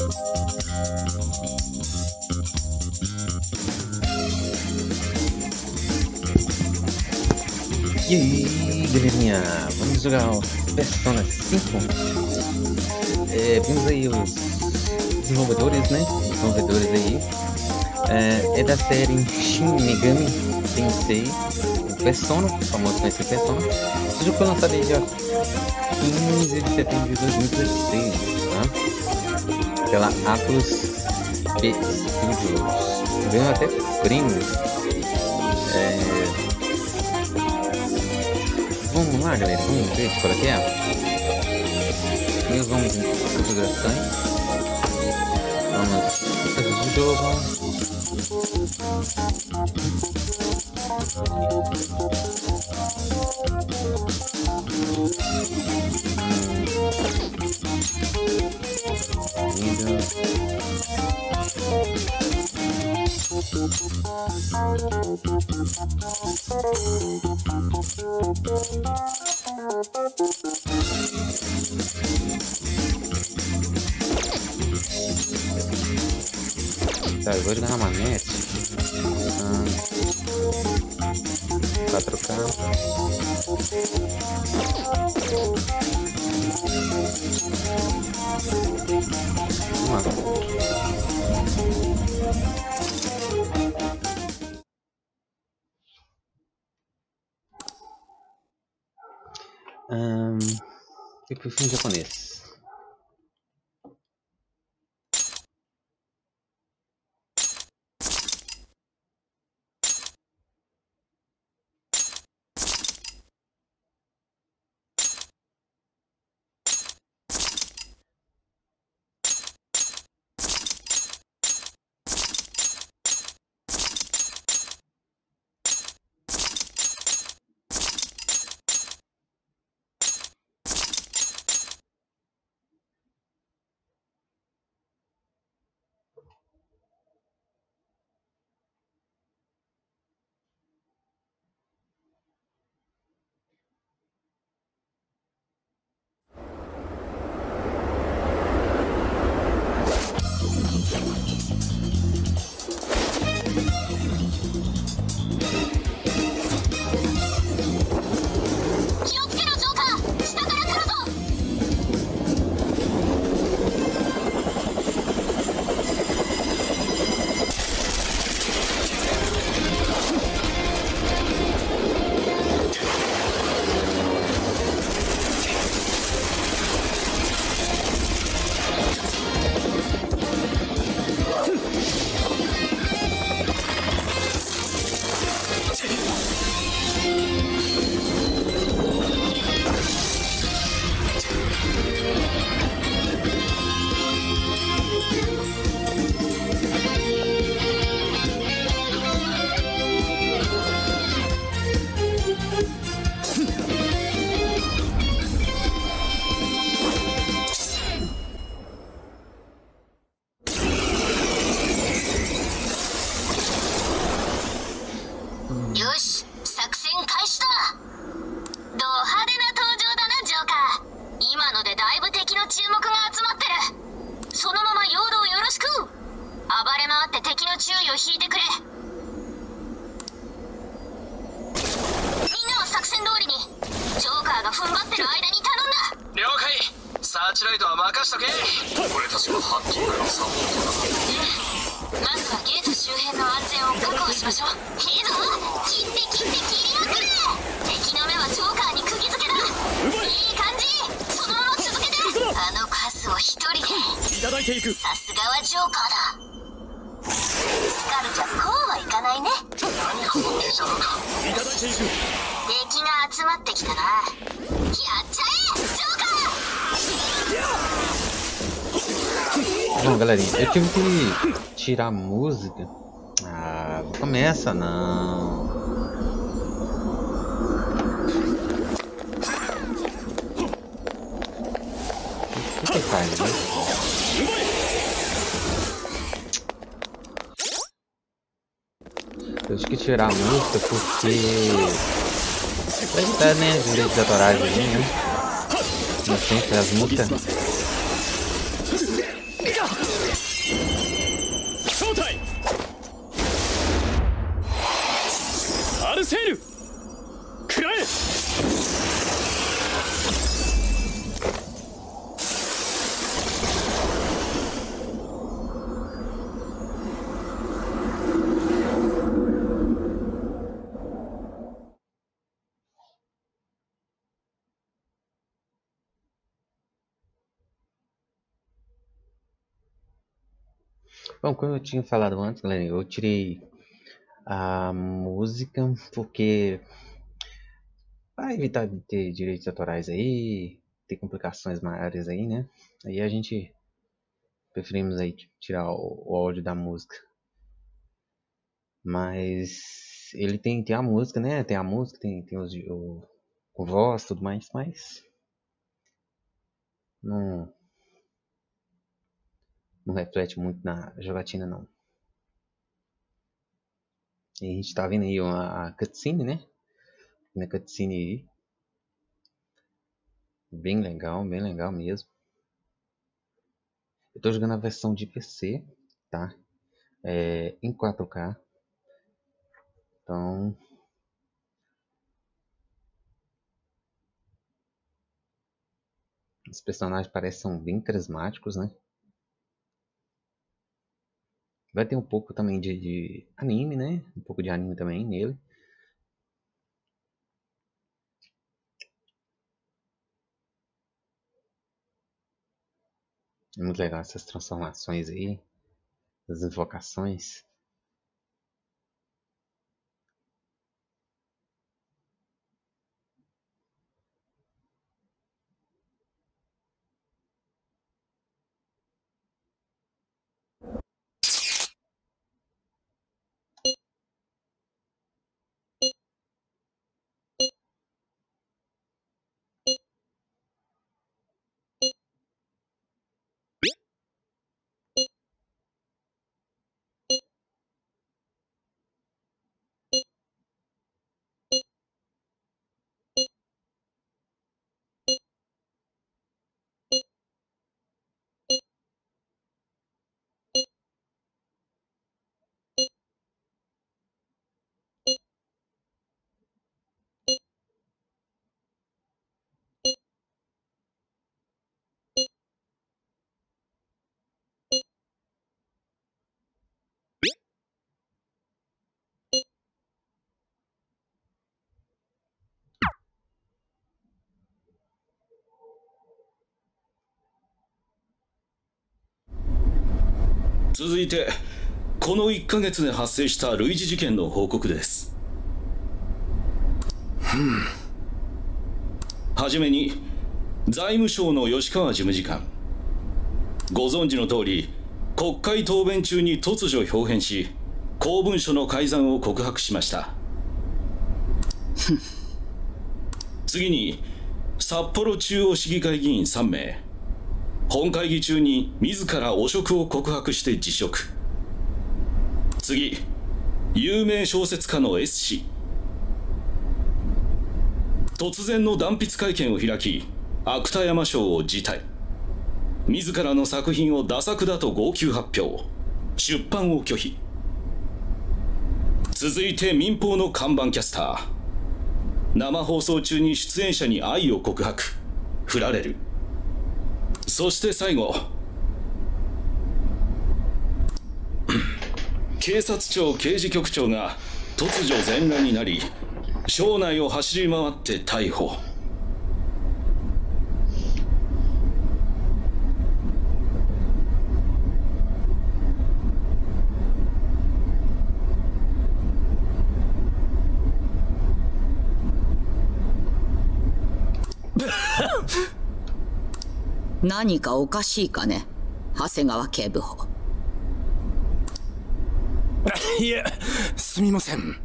E aí, galerinha, vamos jogar o Persona 5. Vimos aí os desenvolvedores, né? Desenvolvedores aí. É da série Shin Megami Tensei, o Persona, o famoso conhecido Persona. Esse jogo foi lançado aí dia 15 de setembro de 2016, tá? Pela Atlus P Studios. Ganhou até prêmios. Vamos lá, galera, vamos ver qual é que é. Nós vamos em configurações. Vamos fazer o jogo. Tá, eu vou jogar na manete. 4K. Vamos lá. Eu prefiro em japonês. Bom, galerinha, eu tive que tirar a música. Não começa não. O que faz, né? Eu tive que tirar a música porque vai evitar, né, os direitos autorais ali, né? Não sempre as músicas セール食らえ。 Bom, como eu tinha falado antes, galera, eu tirei a música porque para evitar de ter direitos autorais aí, ter complicações maiores aí, né? Aí a gente preferimos aí tirar o áudio da música. Mas ele tem a música, né? Tem a música, tem o voz e tudo mais, mas não, não reflete muito na jogatina, não. E a gente tá vendo aí a cutscene, né? Na cutscene aí. Bem legal mesmo. Eu tô jogando a versão de PC, tá? Em 4K. Então, os personagens parecem bem carismáticos, né? Vai ter um pouco também de anime, né? Um pouco de anime também nele. É muito legal essas transformações aí, as invocações. 続いてこの1ヶ月で発生した類似事件の報告です。はじめに財務省の吉川事務次官、ご存知の通り国会答弁中に突如表変し公文書の改ざんを告白しました。次に札幌中央市議会議員3名、本会議中に自ら汚職を告白して辞職。次、有名小説家の S 氏、突然の断筆会見を開き芥田山賞を辞退、自らの作品を駄作だと号泣発表、出版を拒否。続いて民放の看板キャスター、生放送中に出演者に愛を告白、振られる。そして最後、警察庁刑事局長が突如全裸になり省内を走り回って逮捕。 何かおかしいかね、長谷川警部補。 いえ、すみません。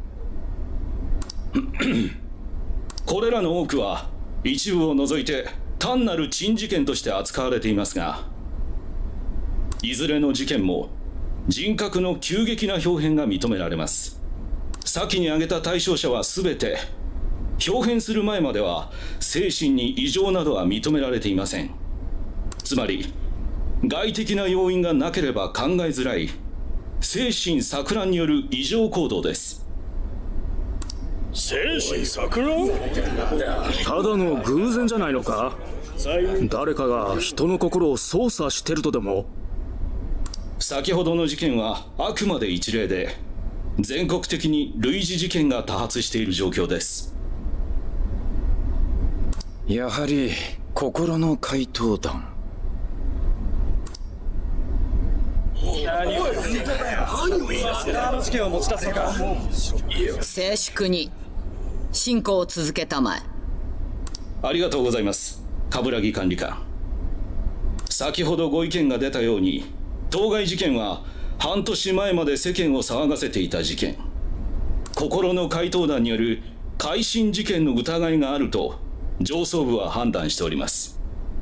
これらの多くは一部を除いて単なる珍事件として扱われていますが、いずれの事件も人格の急激な表変が認められます。先に挙げた対象者は全て表変する前までは精神に異常などは認められていません。つまり外的な要因がなければ考えづらい精神錯乱による異常行動です。 精神錯乱？ただの偶然じゃないのか？誰かが人の心を操作してるとでも？ 先ほどの事件はあくまで一例で、全国的に類似事件が多発している状況です。 やはり心の怪盗団。 静粛に進行を続けたまえ。 ありがとうございます、冠城管理官。先ほどご意見が出たように、当該事件は半年前まで世間を騒がせていた事件、心の怪盗団による改心事件の疑いがあると上層部は判断しております。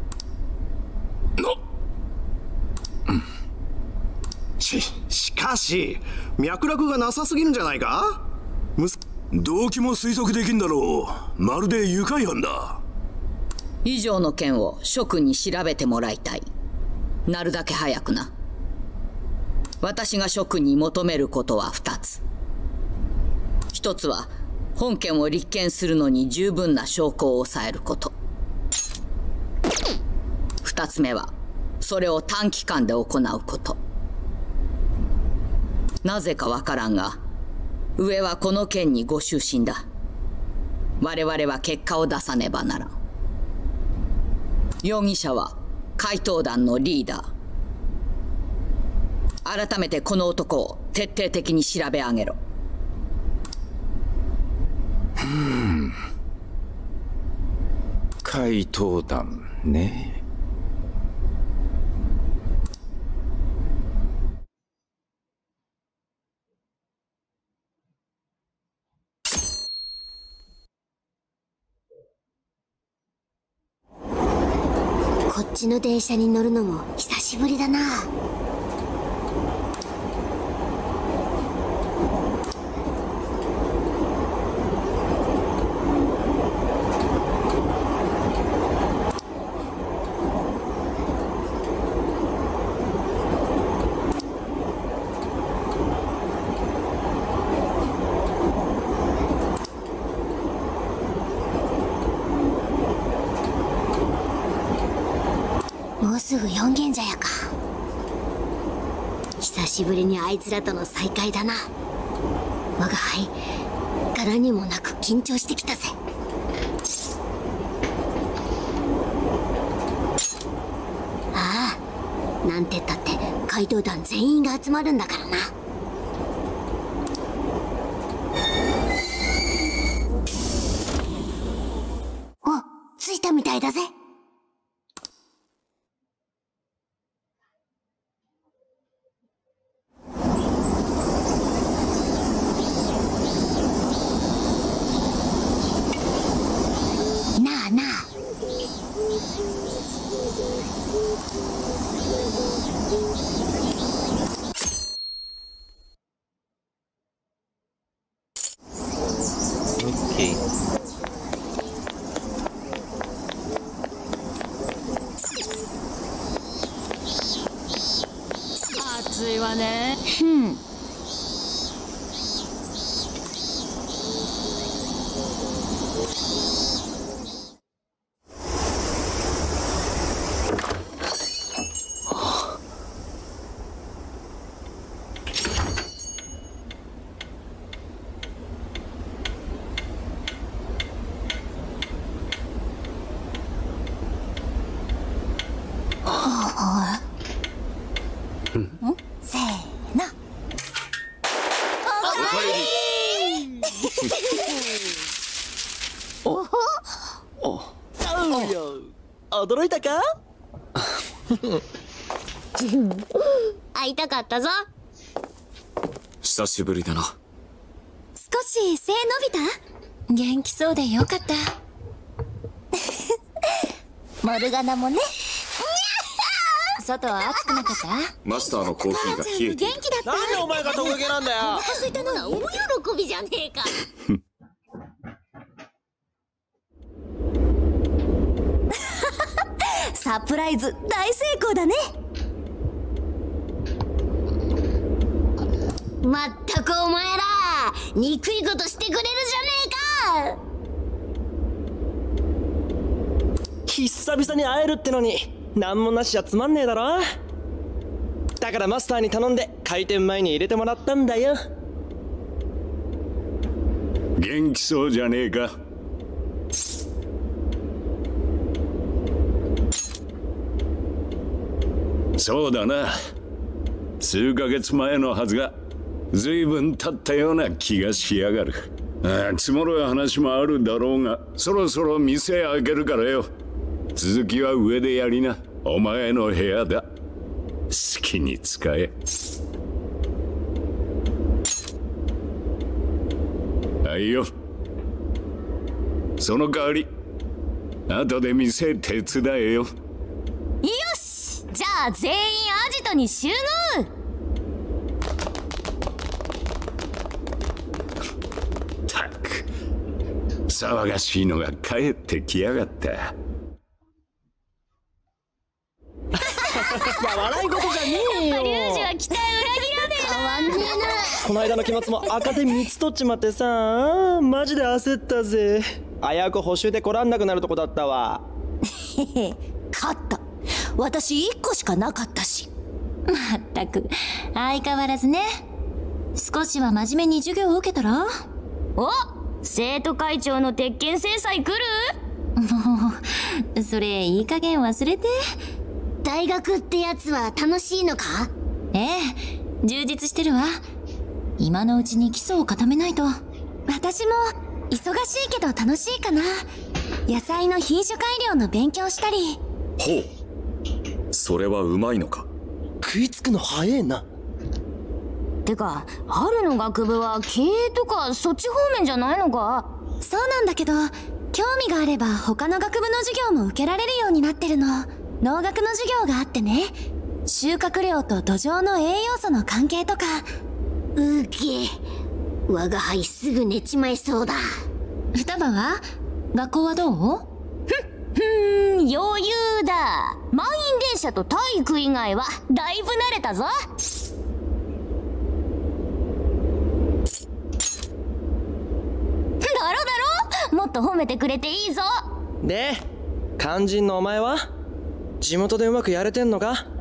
しかし脈絡がなさすぎるんじゃないか？ 動機も推測できんだろう。まるで愉快犯だ。 以上の件を諸君に調べてもらいたい。なるだけ早くな。私が諸君に求めることは2つ。1つは本件を立件するのに十分な証拠を抑えること。2つ目はそれを短期間で行うこと。なぜかわからんが、上はこの件にご執心だ。我々は結果を出さねばならん。容疑者は怪盗団のリーダー。改めてこの男を徹底的に調べ上げろ。 怪盗団ね。 こっちの電車に乗るのも久しぶりだな。もうすぐ4軒茶屋か。久しぶりにあいつらとの再会だな。我が輩柄にもなく緊張してきたぜ。ああ、なんてったって怪盗団全員が集まるんだからな。お、着いたみたいだぜ。なあなあ、 OK。 暑いわね。 せーの。 驚いたか？ 会いたかったぞ。 久しぶりだな。 少し背伸びた？元気そうでよかった。モルガナもね。外は暑くなかった？ マスターのコーヒーが冷えている。 元気だった？ なんでお前がトゲゲなんだよ。 お腹空いたのは大喜びじゃねえか。サプライズ大成功だね。まったくお前ら憎いことしてくれるじゃねえか。 久々に会えるってのに何もなしじゃつまんねえだろ。だからマスターに頼んで開店前に入れてもらったんだよ。 元気そうじゃねえか。そうだな、数ヶ月前のはずが随分経ったような気がしやがる。積もる話もあるだろうが、そろそろ店開けるからよ。続きは上でやりな。お前の部屋だ。好きに使え。はいよ。その代わり後で店手伝えよ。 よし、じゃあ全員アジトに集合。 たく騒がしいのが帰ってきやがった。 いや笑い事じゃねえよ。 リュウジは期待裏切らねえな。変わんねえな。 この間の期末も赤点3つ取っちまってさ、マジで焦ったぜ。危うく補習で来らんなくなるとこだったわ。 勝った。私1個しかなかったし。 まったく相変わらずね。少しは真面目に授業を受けたら。 お、生徒会長の鉄拳制裁来る？ もうそれいい加減忘れて。 大学ってやつは楽しいのか？ ええ、充実してるわ。今のうちに基礎を固めないと。 私も忙しいけど楽しいかな。野菜の品種改良の勉強したり。 ほう、それはうまいのか。 食いつくの早えな。 てか春の学部は経営とかそっち方面じゃないのか？ そうなんだけど、興味があれば他の学部の授業も受けられるようになってるの。農学の授業があってね、収穫量と土壌の栄養素の関係とか。 うげ、我が輩すぐ寝ちまいそうだ。 双葉は学校はどう？ 余裕だ。満員電車と体育以外はだいぶ慣れたぞ。だろだろ、もっと褒めてくれていいぞ。 で、肝心のお前は地元でうまくやれてんのか？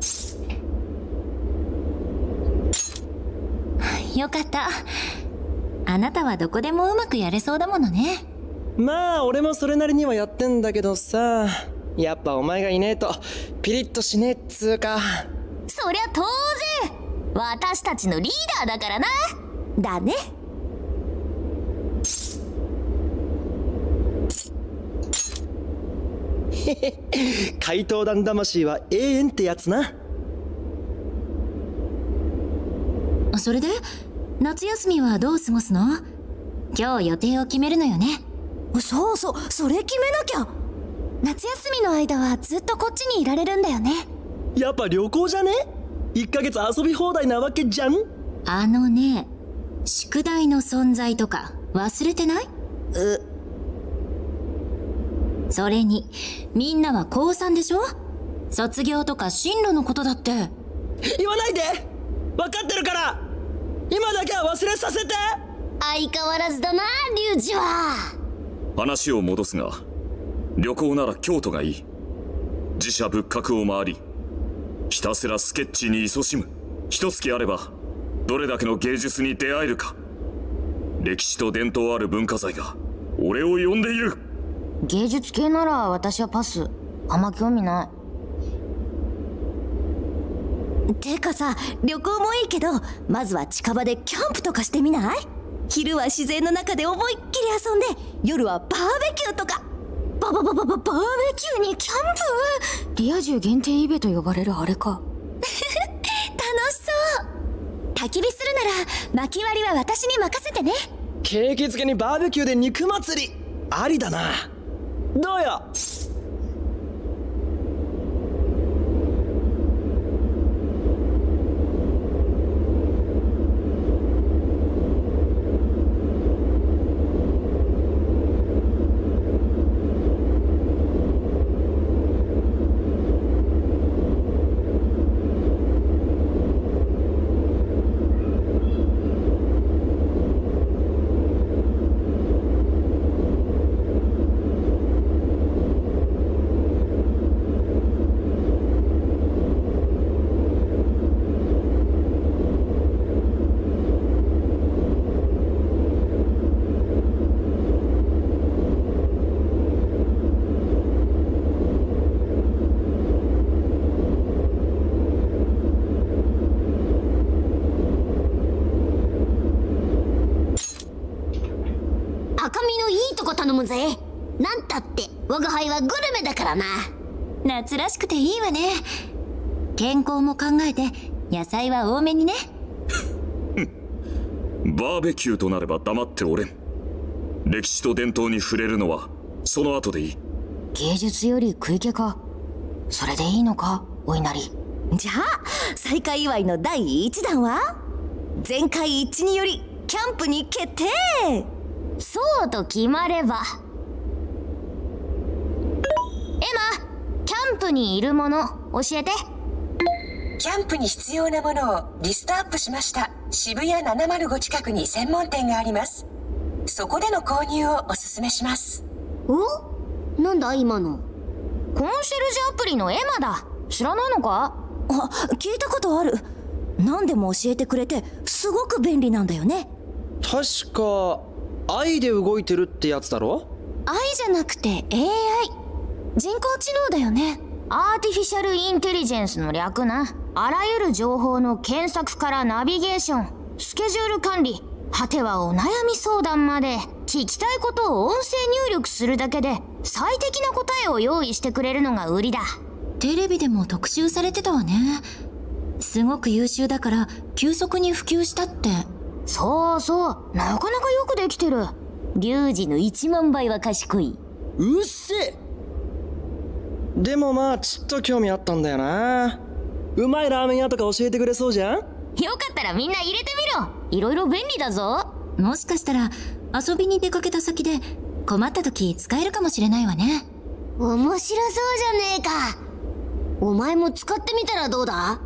よかった。あなたはどこでもうまくやれそうだものね。 まあ俺もそれなりにはやってんだけどさ、やっぱお前がいねえとピリッとしねえっつうか。 そりゃ当然、私たちのリーダーだからな。だね。 怪盗団魂は永遠ってやつな。 それで夏休みはどう過ごすの？今日予定を決めるのよね。 そうそう、それ決めなきゃ。 夏休みの間はずっとこっちにいられるんだよね。 やっぱ旅行じゃね？1ヶ月遊び放題なわけじゃん。 あのね、宿題の存在とか忘れてない？それにみんなは高3でしょ？卒業とか進路のことだって。 言わないで、分かってるから。今だけは忘れさせて。 相変わらずだな、リュウジは。 話を戻すが、旅行なら京都がいい。寺社仏閣を回り、ひたすらスケッチに勤しむ。一月あればどれだけの芸術に出会えるか。歴史と伝統ある文化財が俺を呼んでいる。 芸術系なら私はパス。あんま興味ない。てかさ、旅行もいいけど、まずは近場でキャンプとかしてみない？昼は自然の中で思いっきり遊んで、夜はバーベキューとか。バーベキューにキャンプ？リア充限定イベと呼ばれるあれか。 楽しそう。焚き火するなら薪割りは私に任せてね。 景気づけにバーベキューで肉祭りありだな。どうよ？ 赤身のいいとこ頼むぜ。なんたって我が輩はグルメだからな。 夏らしくていいわね。健康も考えて野菜は多めにね。 バーベキューとなれば黙っておれん。歴史と伝統に触れるのはその後でいい。 芸術より食い気か。それでいいのか、お稲荷。 じゃあ再開祝いの第1弾は全会一致によりキャンプに決定。 そうと決まれば。エマ、キャンプにいるもの教えて。 キャンプに必要なものをリストアップしました。渋谷705近くに専門店があります。そこでの購入をお勧めします。 お？なんだ今の。 コンシェルジュアプリのエマだ。知らないのか？ あ、聞いたことある。何でも教えてくれてすごく便利なんだよね。 確か愛で動いてるってやつだろ。 愛じゃなくて AI、 人工知能だよね。アーティフィシャルインテリジェンスの略な。あらゆる情報の検索からナビゲーション、スケジュール管理、果てはお悩み相談まで、聞きたいことを音声入力するだけで最適な答えを用意してくれるのが売りだ。 テレビでも特集されてたわね。すごく優秀だから急速に普及したって。 そうそう、なかなかよくできてる。リュウジの1万倍は賢い。 うっせ。でもまあちょっと興味あったんだよな。うまいラーメン屋とか教えてくれそうじゃん。 よかったらみんな入れてみろ。いろいろ便利だぞ。 もしかしたら遊びに出かけた先で困った時使えるかもしれないわね。 面白そうじゃねえか。お前も使ってみたらどうだ？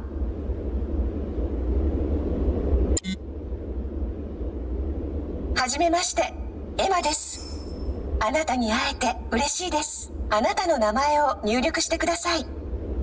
はじめまして、エマです。あなたに会えて嬉しいです。あなたの名前を入力してください。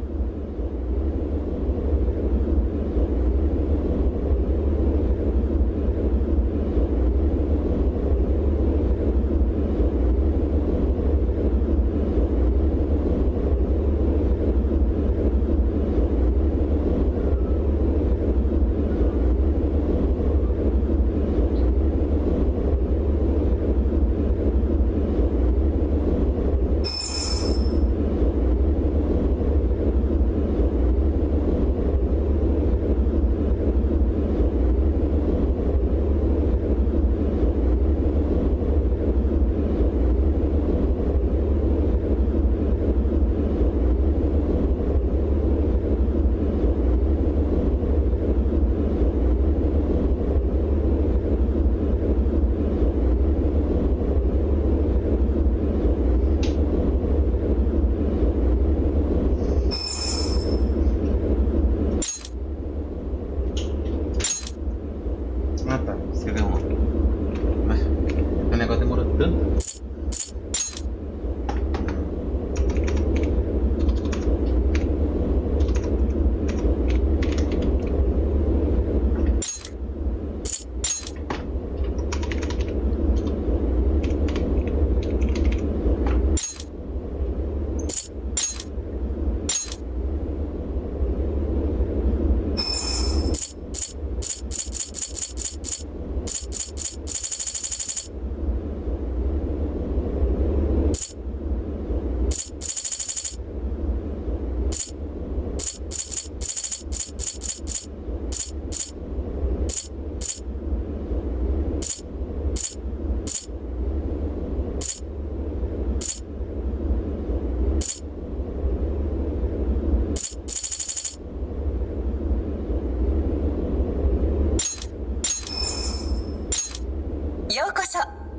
ようこそ。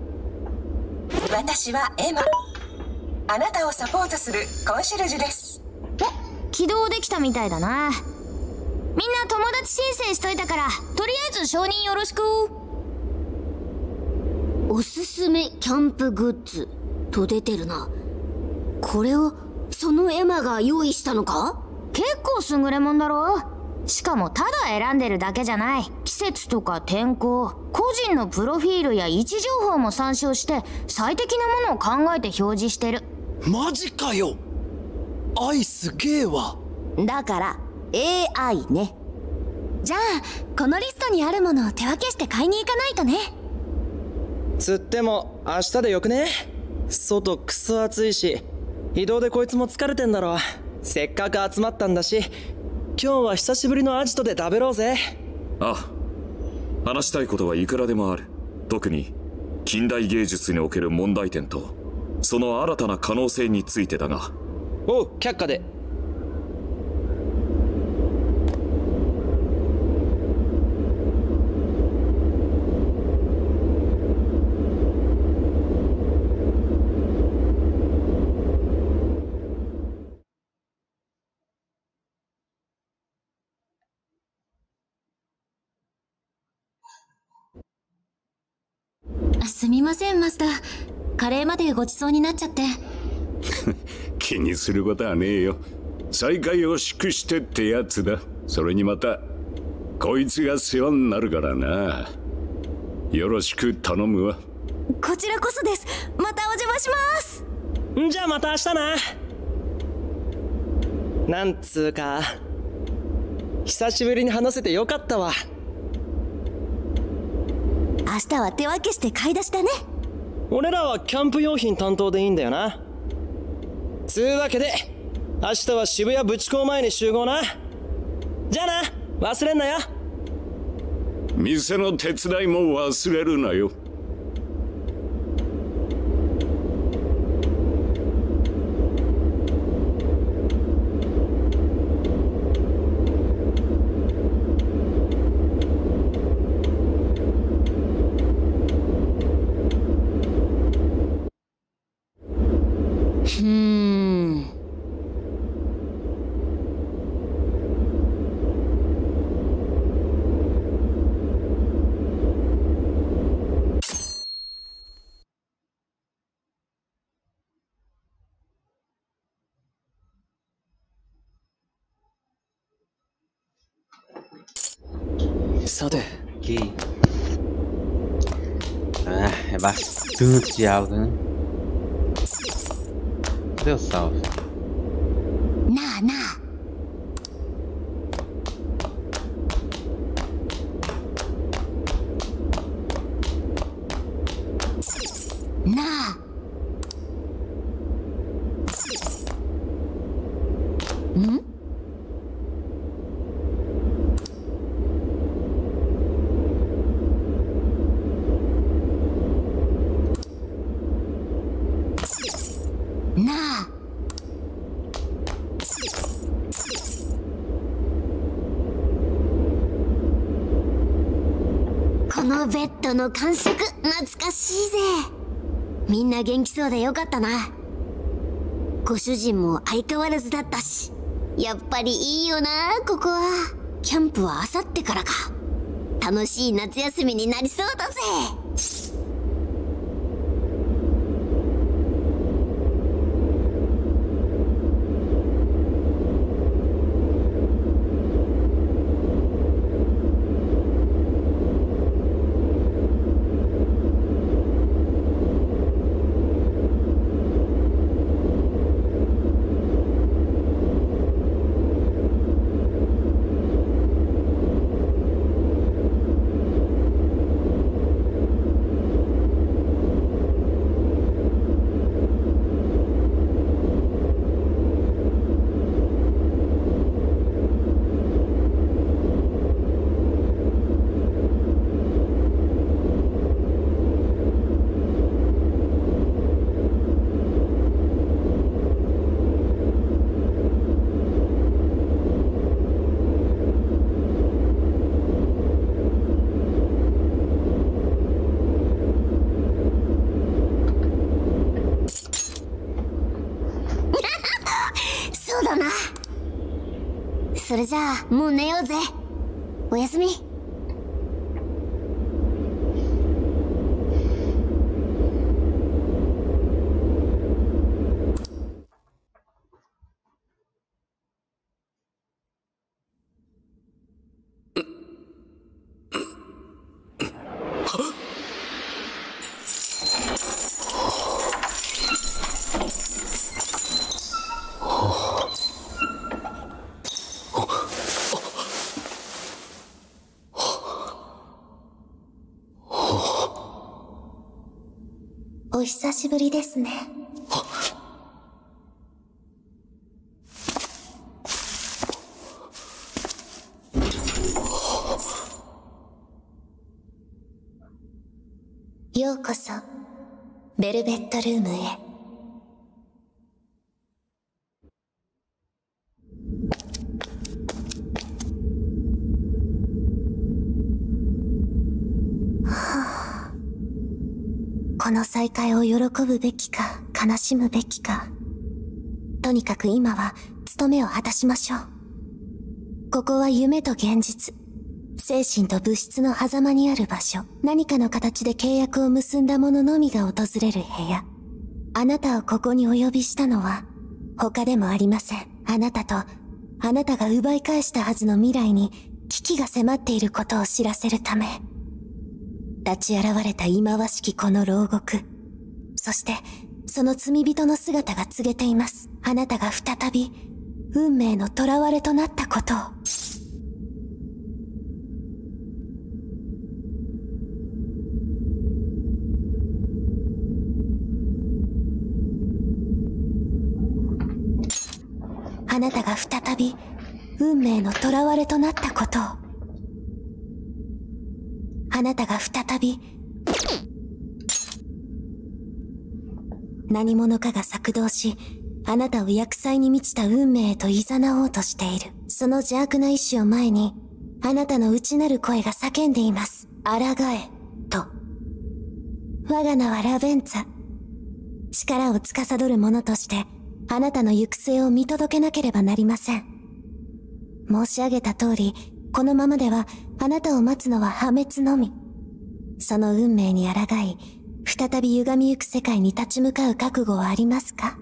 私はエマ。あなたをサポートするコンシェルジュです。 お、起動できたみたいだな。みんな友達申請しといたから、とりあえず承認よろしく。 おすすめキャンプグッズと出てるな。これをそのエマが用意したのか？ 結構優れもんだろ。しかもただ選んでるだけじゃない。季節とか天候、個人のプロフィールや位置情報も参照して最適なものを考えて表示してる。 マジかよ。愛すげえわ。 だから AI ね。 じゃあこのリストにあるものを手分けして買いに行かないとね。 つっても明日でよくね？外クソ暑いし、移動でこいつも疲れてんだろ。せっかく集まったんだし、今日は久しぶりのアジトで食べろうぜ。 ああ、話したいことはいくらでもある。特に近代芸術における問題点とその新たな可能性についてだが。 おう、却下で。 すみませんマスター、カレーまでごちそうになっちゃって。 気にすることはねえよ。再会を祝してってやつだ。それにまたこいつが世話になるからな。よろしく頼むわ。 こちらこそです。またお邪魔します。 じゃあまた明日な。なんつうか久しぶりに話せてよかったわ。 明日は手分けして買い出しだね。 俺らはキャンプ用品担当でいいんだよな。つうわけで明日は渋谷ブチ港前に集合な。じゃあな、忘れんなよ。 店の手伝いも忘れるなよ。 さて。 Que... é bastante alto, né? Deus salve. なあなあ。なあ。ん？なあ。このベッドの感触懐かしいぜ。みんな元気そうでよかったな。ご主人も相変わらずだったし、やっぱりいいよなここは。キャンプはあさってからか。楽しい夏休みになりそうだぜ。そうだな。それじゃあもう寝ようぜ。おやすみ。 久しぶりですね。ようこそベルベットルームへ。この再会を喜ぶべきか悲しむべきか、とにかく今は務めを果たしましょう。ここは夢と現実、精神と物質の狭間にある場所。何かの形で契約を結んだ者のみが訪れる部屋。あなたをここにお呼びしたのは他でもありません。あなたとあなたが奪い返したはずの未来に危機が迫っていることを知らせるため。立ち現れた忌まわしきこの牢獄、そしてその罪人の姿が告げています。あなたが再び運命の囚われとなったことを。あなたが再び運命の囚われとなったことを。あなたが再び何者かが策動し、あなたを厄災に満ちた運命へと誘おうとしている。その邪悪な意志を前に、あなたの内なる声が叫んでいます。抗え、と。我が名はラベンツァ。力を司る者として、あなたの行く末を見届けなければなりません。申し上げた通り、このままではあなたを待つのは破滅のみ。その運命に抗い、再び歪みゆく世界に立ち向かう覚悟はありますか？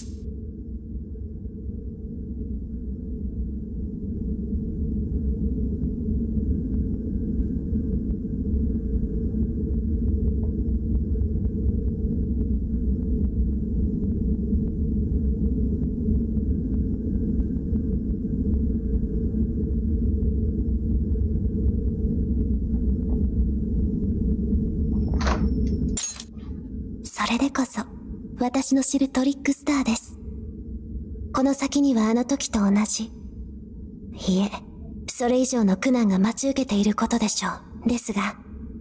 それでこそ私の知るトリックスターです。この先にはあの時と同じ、いえ、それ以上の苦難が待ち受けていることでしょう。ですが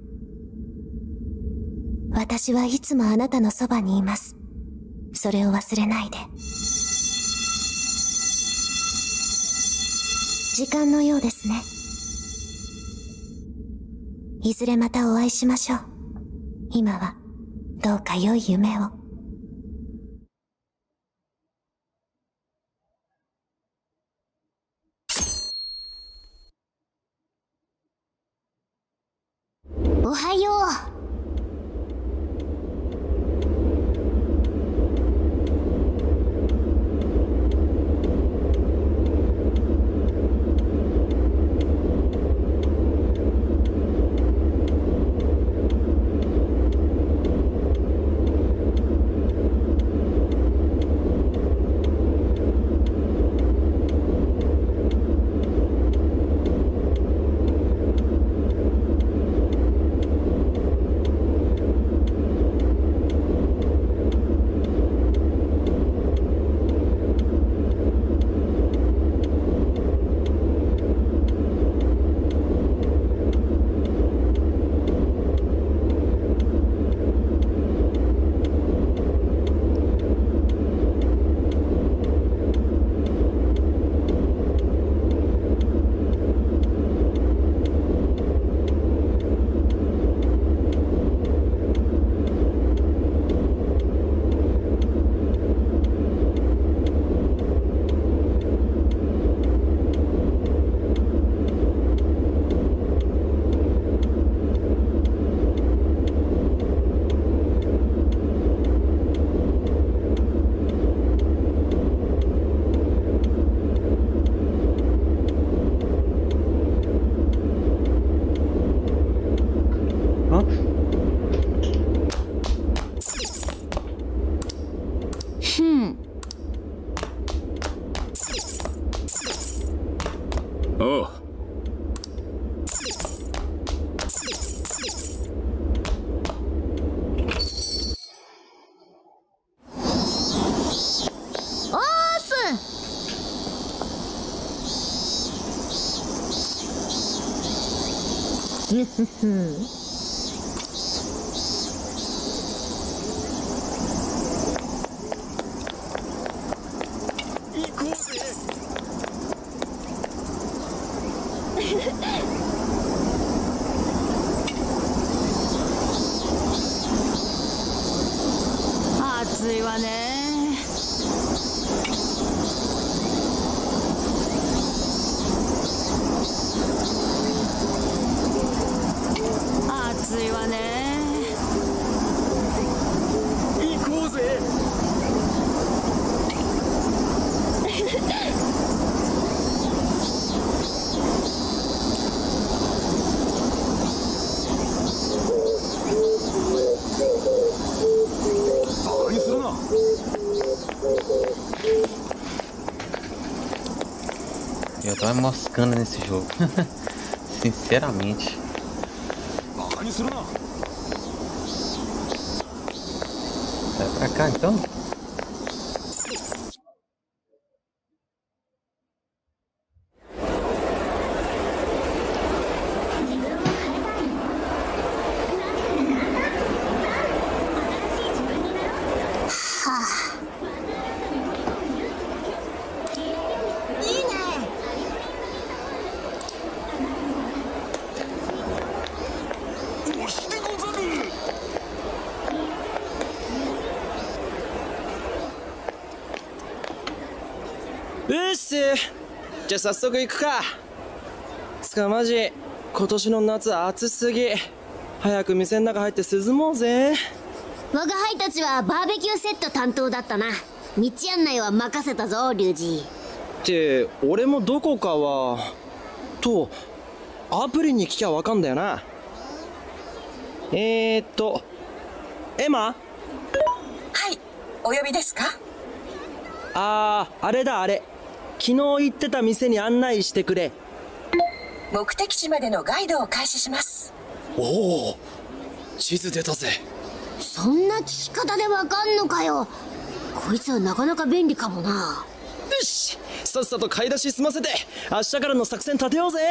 私はいつもあなたのそばにいます。それを忘れないで。時間のようですね。いずれまたお会いしましょう。今はどうか良い夢を。 おはよう。 おう。 暑いわね。暑いわね。 行こうぜ。 何するな。 Eu tô me moscando nesse jogo. Sinceramente. Vai pra cá então? うっす。じゃあ早速行くか。つかマジ今年の夏暑すぎ。早く店の中入って涼もうぜ。 我が輩たちはバーベキューセット担当だったな。道案内は任せたぞ龍二。 って俺もどこかはアプリに聞きゃわかんだよな。エマ。 はい、お呼びですか？ あれだあれ。昨日行ってた店に案内してくれ。 目的地までのガイドを開始します。 おお、地図出たぜ。 そんな聞き方でわかんのかよ。こいつはなかなか便利かもな。 よし、さっさと買い出し済ませて明日からの作戦立てようぜ。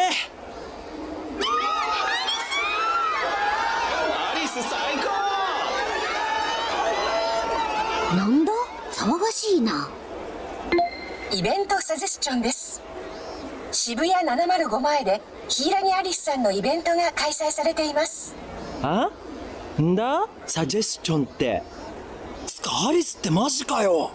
アリス最高。 なんだ騒がしいな。 イベントサジェスチョンです。渋谷705前で柊アリスさんのイベントが開催されています。 んだサジェスチョンって。つかアリスってマジかよ。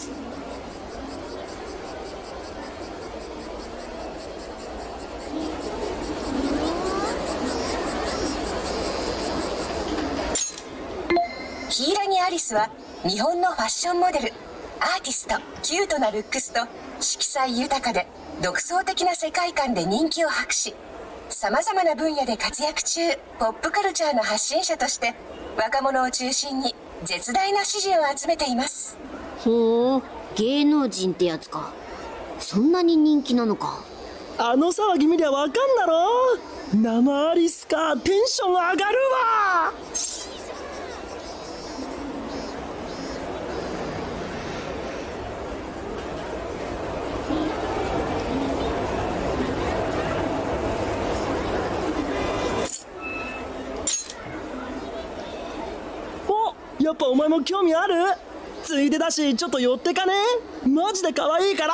柊アリスは日本のファッションモデル、アーティスト、キュートなルックスと色彩豊かで独創的な世界観で人気を博し、さまざまな分野で活躍中、ポップカルチャーの発信者として若者を中心に絶大な支持を集めています。 ほう、芸能人ってやつか。そんなに人気なのか。 あの騒ぎ見りゃわかんだろ。生アリスか、テンション上がるわ。やっぱお前も興味ある？ついでだしちょっと寄ってかね？マジで可愛いから。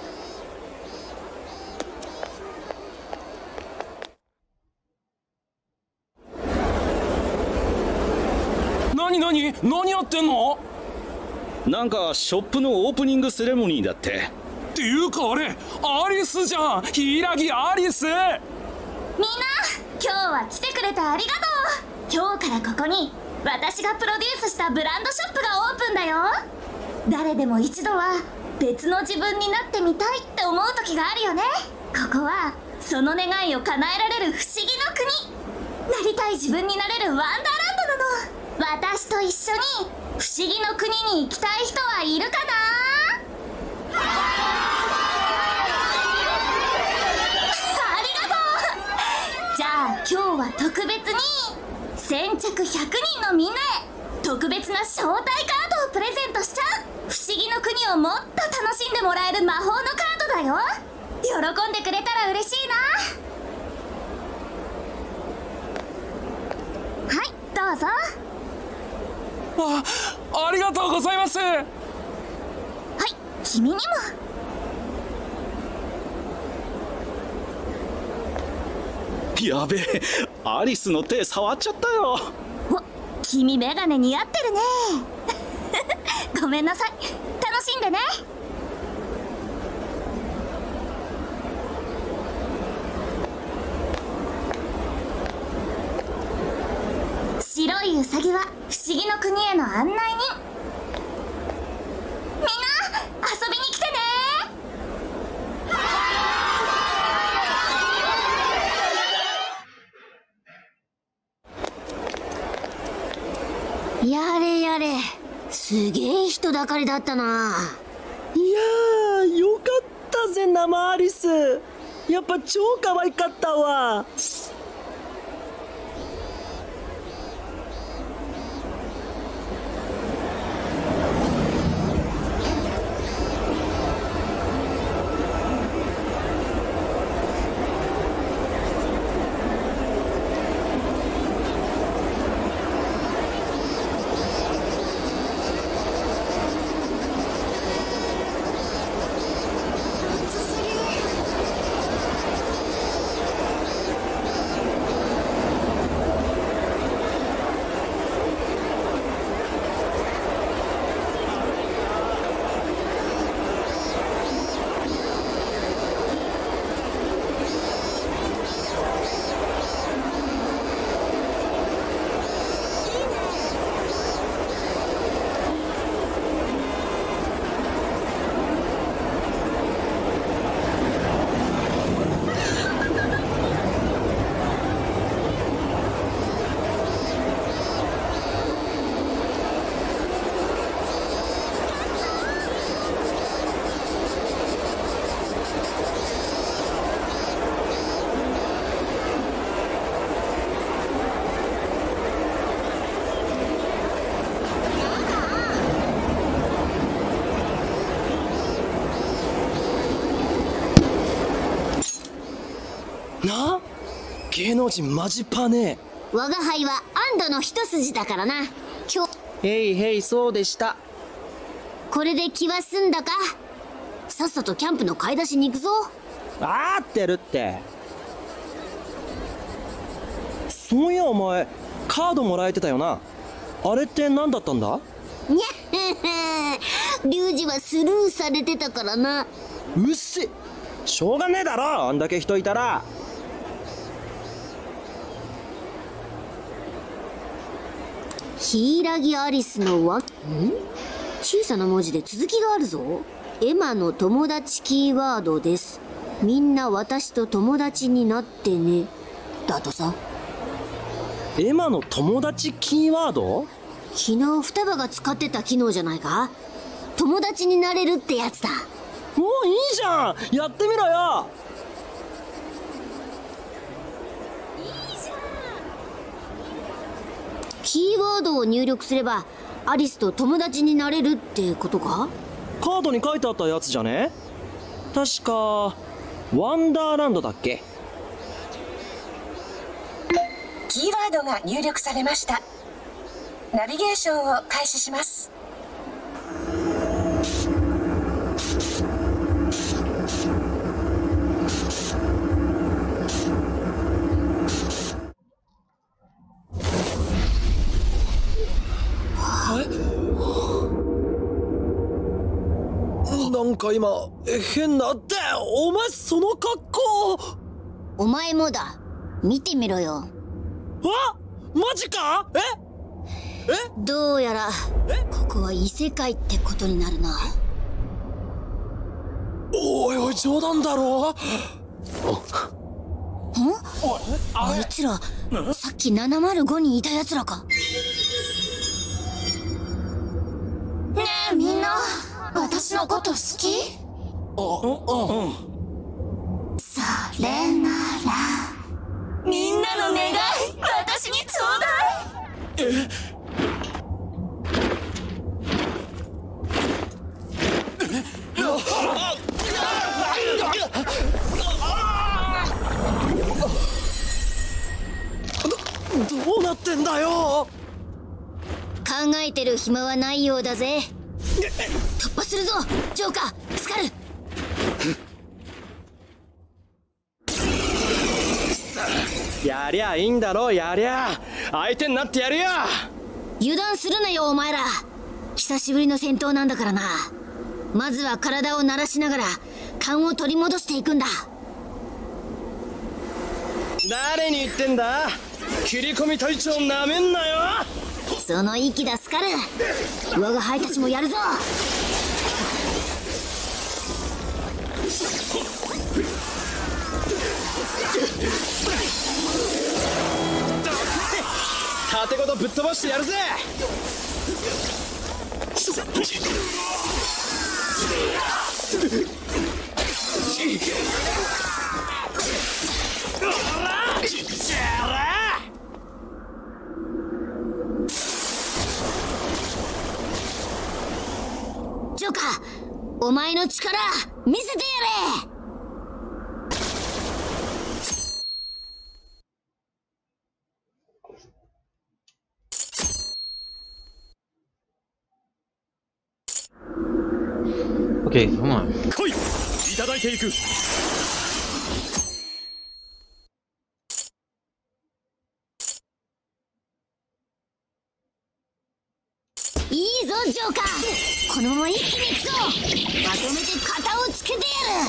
何やってんの？ なんかショップのオープニングセレモニーだって。 っていうかあれアリスじゃん。柊アリス。みんな今日は来てくれてありがとう。今日からここに私がプロデュースしたブランドショップがオープンだよ。誰でも一度は別の自分になってみたいって思う時があるよね。ここはその願いを叶えられる不思議の国。なりたい自分になれるワンダーランドなの。私と一緒に不思議の国に行きたい人はいるかな？ありがとう。じゃあ今日は特別に先着100人のみんなへ特別な招待カードをプレゼントしちゃう。不思議の国をもっと楽しんでもらえる魔法のカードだよ。喜んでくれたら嬉しいな。 ありがとうございます。 はい、君にも。 やべえ、アリスの手触っちゃったよ。 君メガネ似合ってるね。ごめんなさい、楽しんでね。白いウサギは不思議の国への案内人。みんな遊びに来てね。 やれやれ、すげえ人だかりだったな。 いやー、よかったぜ生アリス。やっぱ超可愛かったわ。なあ、芸能人マジパネ。 我が輩は安堵の一筋だからな。今日へいへい、そうでした。 これで気は済んだか。さっさとキャンプの買い出しに行くぞ。 あーってるって。そういやお前カードもらえてたよな。あれって何だったんだ。 にゃリュウジはスルーされてたからな。 うっせ、しょうがねえだろ、あんだけ人いたら。 ヒイラギアリスの小さな文字で続きがあるぞ。エマの友達キーワードです。みんな私と友達になってね。だとさ。 エマの友達キーワード？ 昨日双葉が使ってた機能じゃないか。友達になれるってやつだ。 もういいじゃん、やってみろよ。 キーワードを入力すればアリスと友達になれるってことか。 カードに書いてあったやつじゃね。確かワンダーランドだっけ。 キーワードが入力されました。ナビゲーションを開始します。 なんか今変なって。お前その格好。 お前もだ、見てみろよ。 わ、マジか。 どうやらここは異世界ってことになるな。 おいおい、冗談だろ。 あいつらさっき705にいたやつらか。 ねえみんな、私のこと好き？それならみんなの願い私にちょうだい。 どうなってんだよ。 考えてる暇はないようだぜ。突破するぞジョーカー、スカル。 やりゃいいんだろ、やりゃ相手になってやるよ。 油断するなよお前ら、久しぶりの戦闘なんだからな。まずは体を慣らしながら勘を取り戻していくんだ。 誰に言ってんだ。切り込み隊長なめんなよ。 その息だスカル、我が輩たちもやるぞ。 盾ごとぶっ飛ばしてやるぜ。 ジョーカー、お前の力見せてやれ。 OK, vamos lá. 来い、いただいていく。 いいぞジョーカー、このまま一気にいくぞ。まとめて型をつけてや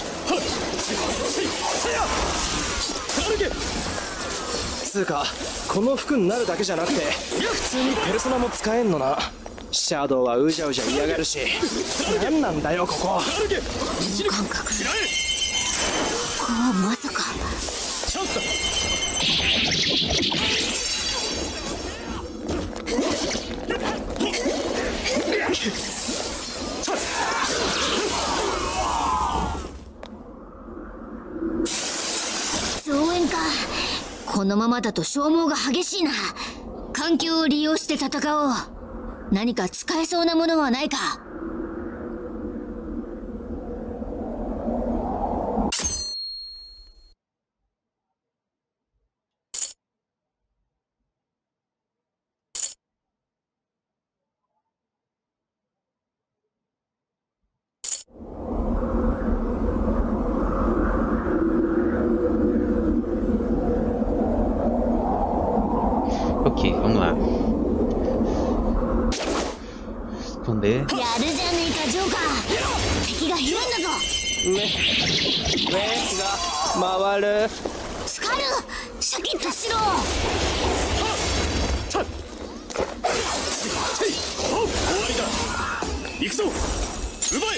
る。 つうかこの服になるだけじゃなくて普通にペルソナも使えんのな。シャドウはうじゃうじゃ嫌がるし、何なんだよここ。 この感覚、ここはまさか。増援か。このままだと消耗が激しいな。環境を利用して戦おう。何か使えそうなものはないか。 OK, vamos lá. Esconder. やるじゃねえかジョーカー、敵がいるんだぞ。 目が回る。 スカル、シャキッとしろ。 終わりだ。行くぞ、奪え。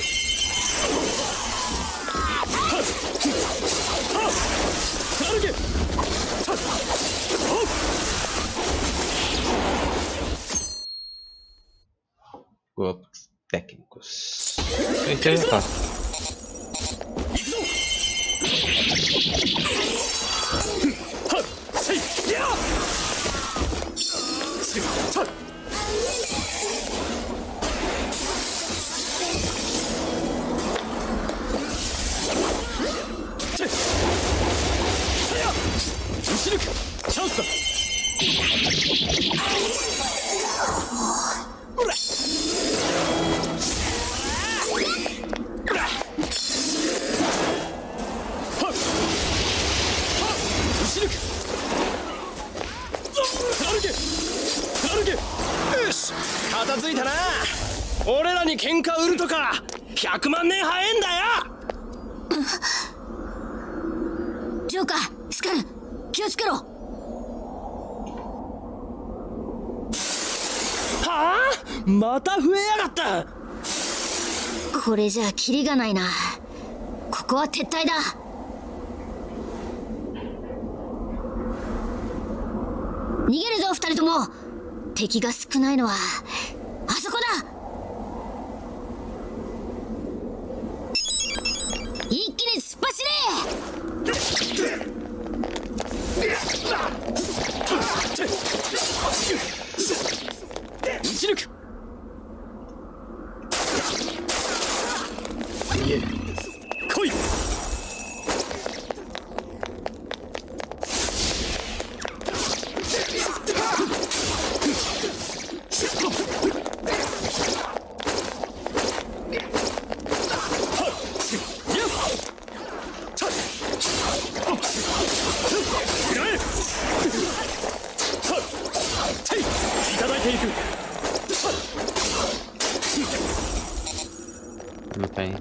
歩け。 Golpes técnicos. Isso é fácil. よし、片付いたな。俺らに喧嘩売るとか100万年早えんだよ。 ジョーカー、スカル、気をつけろ。 はあ、また増えやがった。 これじゃキリがないな。ここは撤退だ。逃げるぞ二人とも。敵が少ないのはあそこだ。一気に突っ走れ。 撃ち抜く。来い。 Ok.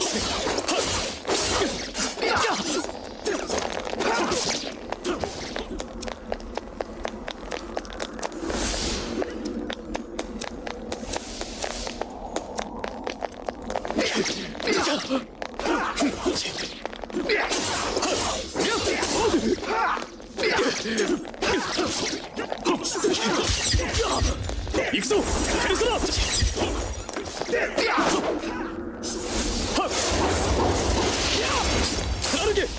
行くぞペルソナ歩け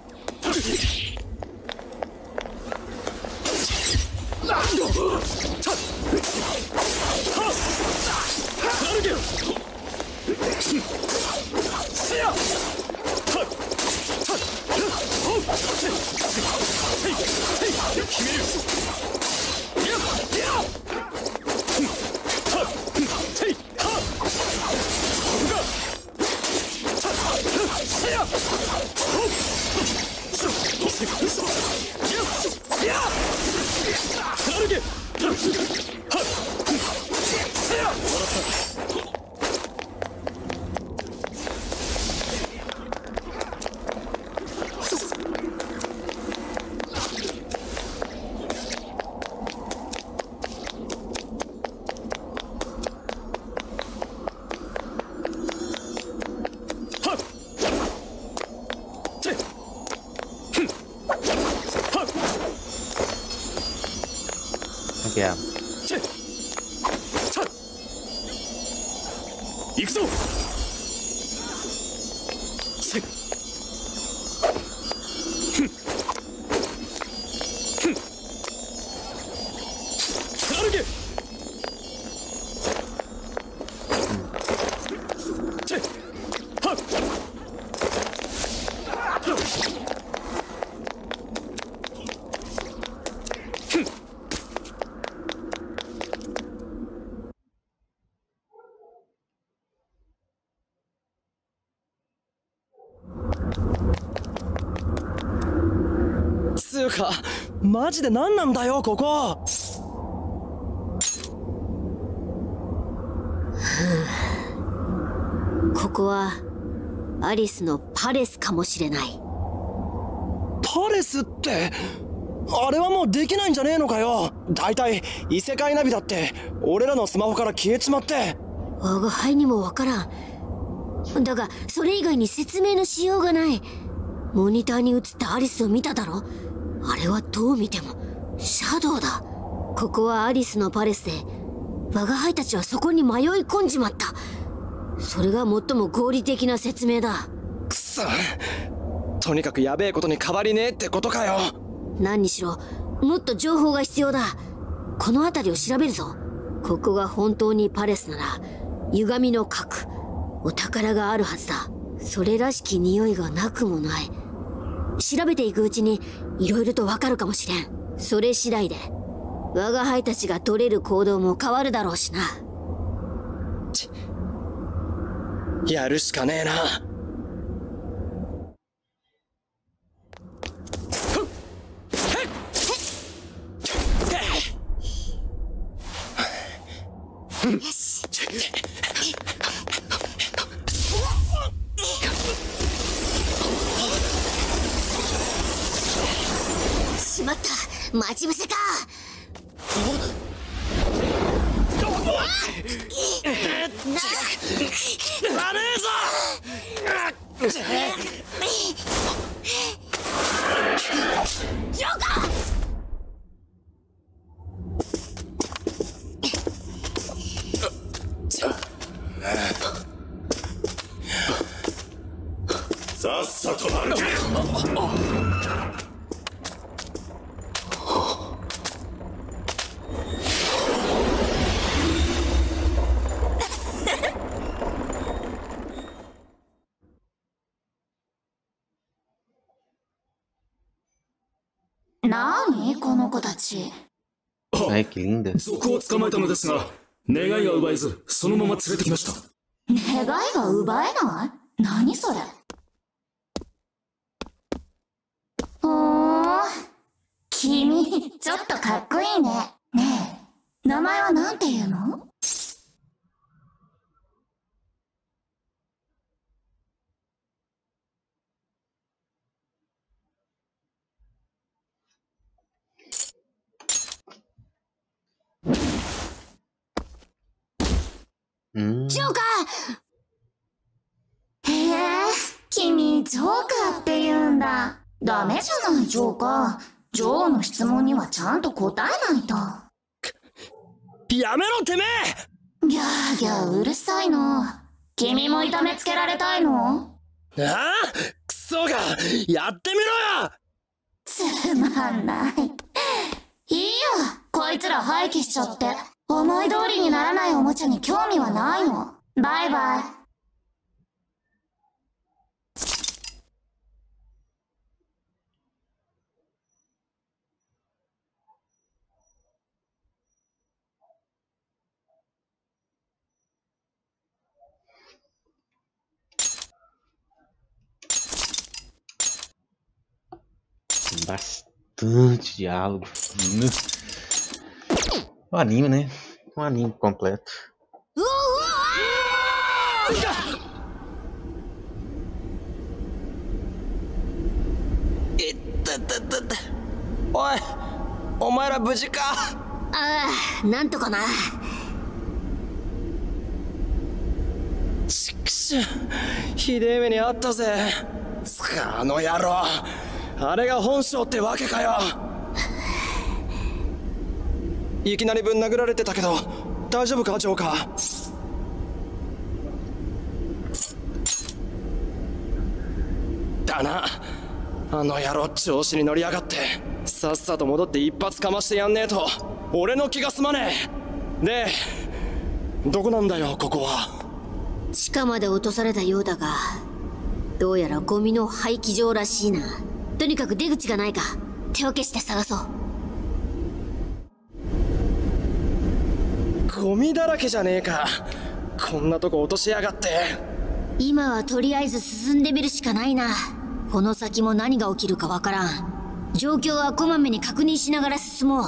Yeah. 行くぞつうかマジで何なんだよここ。 ここはアリスのパレスかもしれない。 パレスってあれはもうできないんじゃねえのかよ。だいたい異世界ナビだって俺らのスマホから消えちまって。 我が輩にもわからん。だがそれ以外に説明のしようがない。モニターに映ったアリスを見ただろ。あれはどう見てもシャドウだ。ここはアリスのパレスで我が輩たちはそこに迷い込んじまった。それが最も合理的な説明だ。 くそ、とにかくやべえことに変わりねえってことかよ。 何にしろもっと情報が必要だ。この辺りを調べるぞ。ここが本当にパレスなら歪みの核、お宝があるはずだ。それらしき匂いがなくもない。調べていくうちに色々とわかるかもしれん。それ次第で我が輩たちが取れる行動も変わるだろうしな。 やるしかねえな。 よし。しまった、待ち伏せか。 ラネーザジョーカー。 さっさと歩け。 何この子たち。 Ai, que linda. 賊を捕まえたのですが、願いが奪えずそのまま連れてきました。 願いが奪えない？何それ。君ちょっとかっこいいね。ねえ、名前はなんていうの？ ジョーカー。へえ、君ジョーカーって言うんだ。ダメじゃないジョーカー。ジョーの質問にはちゃんと答えないと。 やめろてめえ。 ギャーギャーうるさいの。君も痛めつけられたいの？ ああ、クソが、やってみろよ。 つまんない。いいよ、こいつら廃棄しちゃって。思い通りにならないおもちゃに興味はないの。バイバイ。 Bastante diálogo. O anime, né? Um anime completo. Oi, お前ら無事か？ ああ、なんとかな。 ちくしゅ、ひでえ目にあったぜ。つかあの野郎、あれが本性ってわけかよ。いきなりぶん殴られてたけど大丈夫かジョーカー？だな、あの野郎調子に乗りやがって。さっさと戻って一発かましてやんねえと俺の気が済まねえ。で、どこなんだよここは？ 地下まで落とされたようだが、どうやらゴミの廃棄場らしいな。とにかく出口がないか手分けして探そう。 ゴミだらけじゃねえか。こんなとこ落としやがって。 今はとりあえず進んでみるしかないな。この先も何が起きるかわからん。状況はこまめに確認しながら進もう。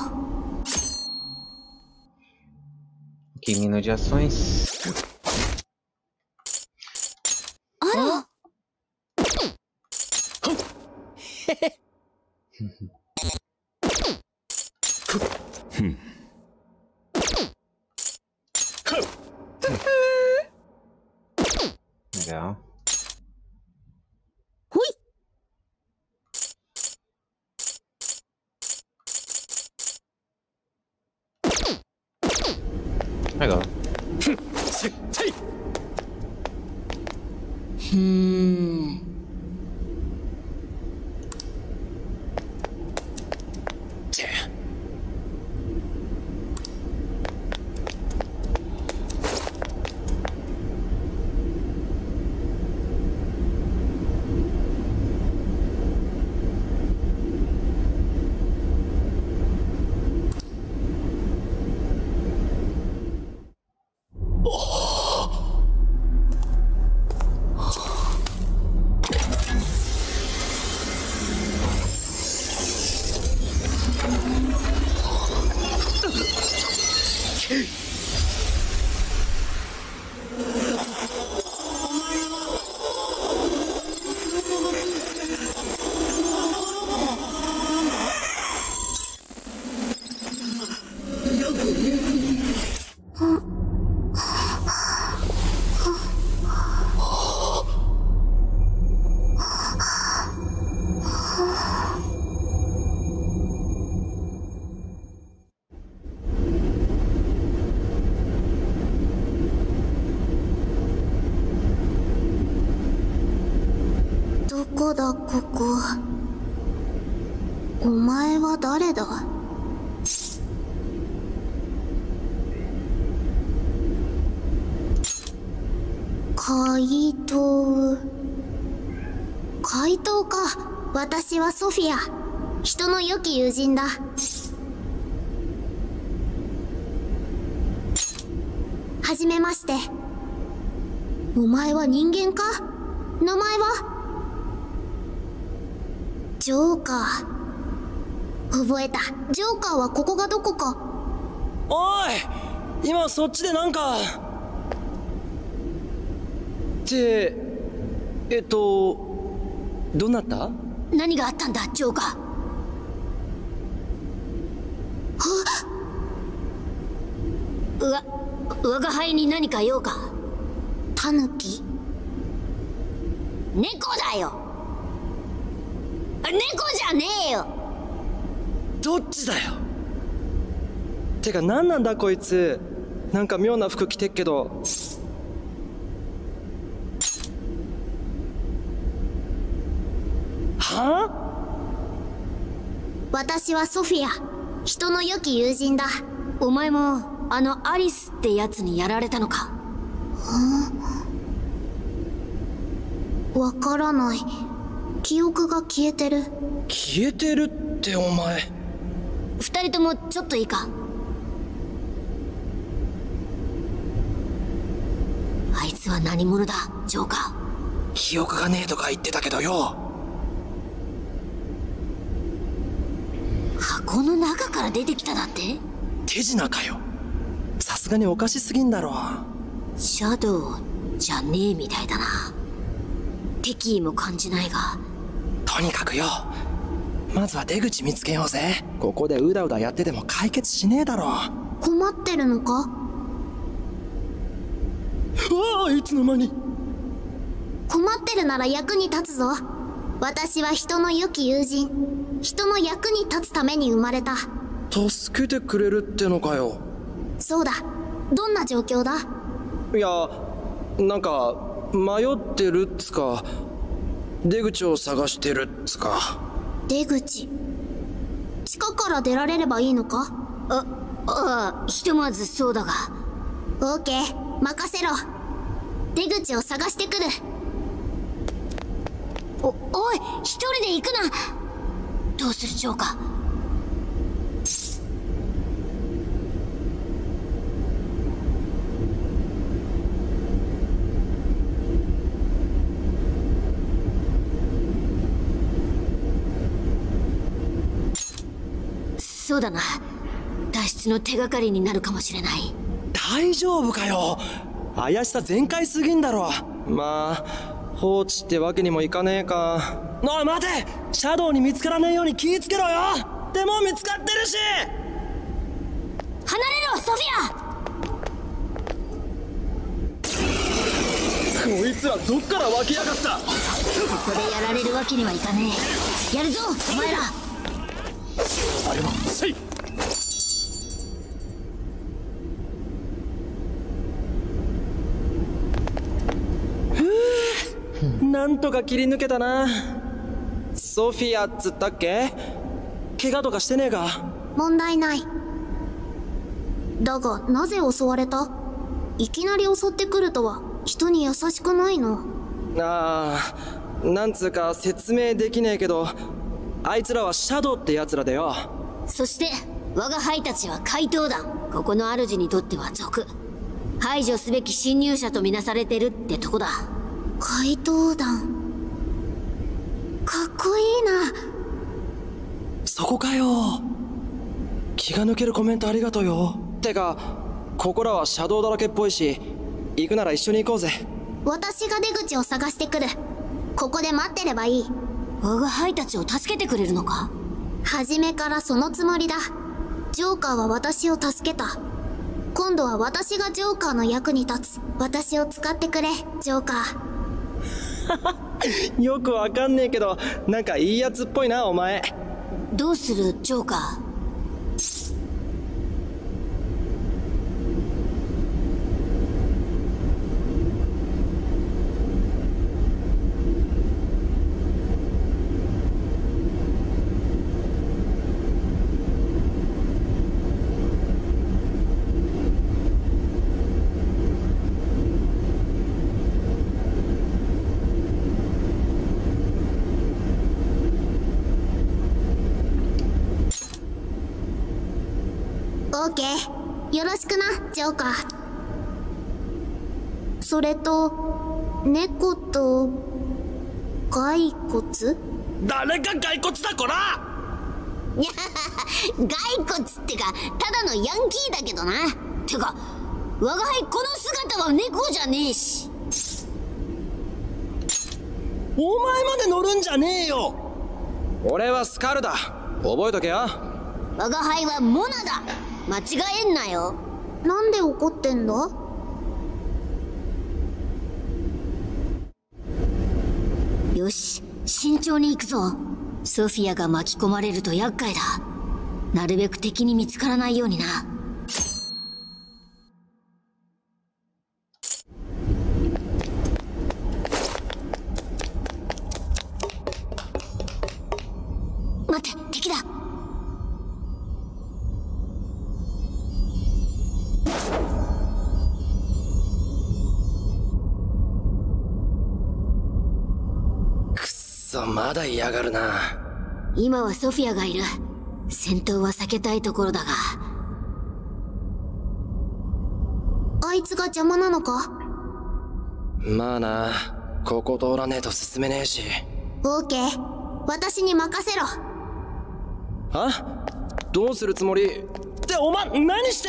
Caminho de ações. あら。 Legal. Legal. どこだここ。お前は誰だ？怪盗。怪盗か。私はソフィア。人の良き友人だ。はじめまして。お前は人間か？名前は？ジョーカー。覚えた。ジョーカーはここがどこか。 おい、今そっちでなんかってどうなった？ 何があったんだジョーカー。うわ、 我が輩に何か用か？タヌキ？猫だよ。猫じゃねえよ。 どっちだよ。てか何なんだこいつ。なんか妙な服着てっけど。はあ？ 私はソフィア、人の良き友人だ。お前もあのアリスってやつにやられたのか？わからない。記憶が消えてる。 消えてるってお前。 二人ともちょっといいか？あいつは何者だ、ジョーカー。 記憶がねえとか言ってたけどよ。 箱の中から出てきただって？ 手品かよ。さすがにおかしすぎんだろ。 シャドウじゃねえみたいだな。敵意も感じないが。 とにかくよ、まずは出口見つけようぜ。ここでうだうだやってても解決しねえだろ。 困ってるのか？ うわあ、いつの間に。 困ってるなら役に立つぞ。私は人の良き友人、人の役に立つために生まれた。 助けてくれるってのかよ。 そうだ。どんな状況だ？ いや、なんか迷ってるっつか、出口を探してるっつか。 出口？地下から出られればいいのか？ひとまずそうだが。オーケー、任せろ。出口を探してくる。おい、一人で行くな。どうするジョーカー？そうだな。脱出の手がかりになるかもしれない。 大丈夫かよ。怪しさ全開すぎんだろ。まあ放置ってわけにもいかねえか。おい待て、シャドウに見つからねえように気ぃつけろよ。でも見つかってるし。 離れろソフィア。 こいつらどっから湧きやがった。 ここでやられるわけにはいかねえ。やるぞお前ら。 あれはせい。なんとか切り抜けたな。ソフィアっつったっけ？怪我とかしてねえか？ 問題ない。だがなぜ襲われた？いきなり襲ってくるとは人に優しくないの。 ああ、なんつうか説明できねえけど、あいつらはシャドウってやつらだよ。 そして我が輩たちは怪盗団。ここの主にとっては賊、排除すべき侵入者とみなされてるってとこだ。怪盗団かっこいいな。 そこかよ。気が抜けるコメントありがとうよ。てかここらはシャドウだらけっぽいし、行くなら一緒に行こうぜ。 私が出口を探してくる。ここで待ってればいい。我が輩たちを助けてくれるのか？初めからそのつもりだ。ジョーカーは私を助けた。今度は私がジョーカーの役に立つ。私を使ってくれジョーカー。 よくわかんねえけど、なんかいいやつっぽいなお前。 どうするジョーカー？オーケー、よろしくなジョーカー。それと猫と骸骨？ 誰が骸骨だこら。 いや骸骨ってかただのヤンキーだけどな。てか我が輩この姿は猫じゃねえし。 お前まで乗るんじゃねえよ。俺はスカルだ、覚えとけよ。 我が輩はモナだ、間違えんなよ。 なんで怒ってんだ？よし、慎重に行くぞ。ソフィアが巻き込まれると厄介だ。なるべく敵に見つからないようにな。待って、敵だ。 まだ嫌がるな。 今はソフィアがいる。戦闘は避けたいところだが。あいつが邪魔なのか？ まあな、ここ通らねえと進めねえし。 オーケー、私に任せろ。 あ？どうするつもり？ってお前何して？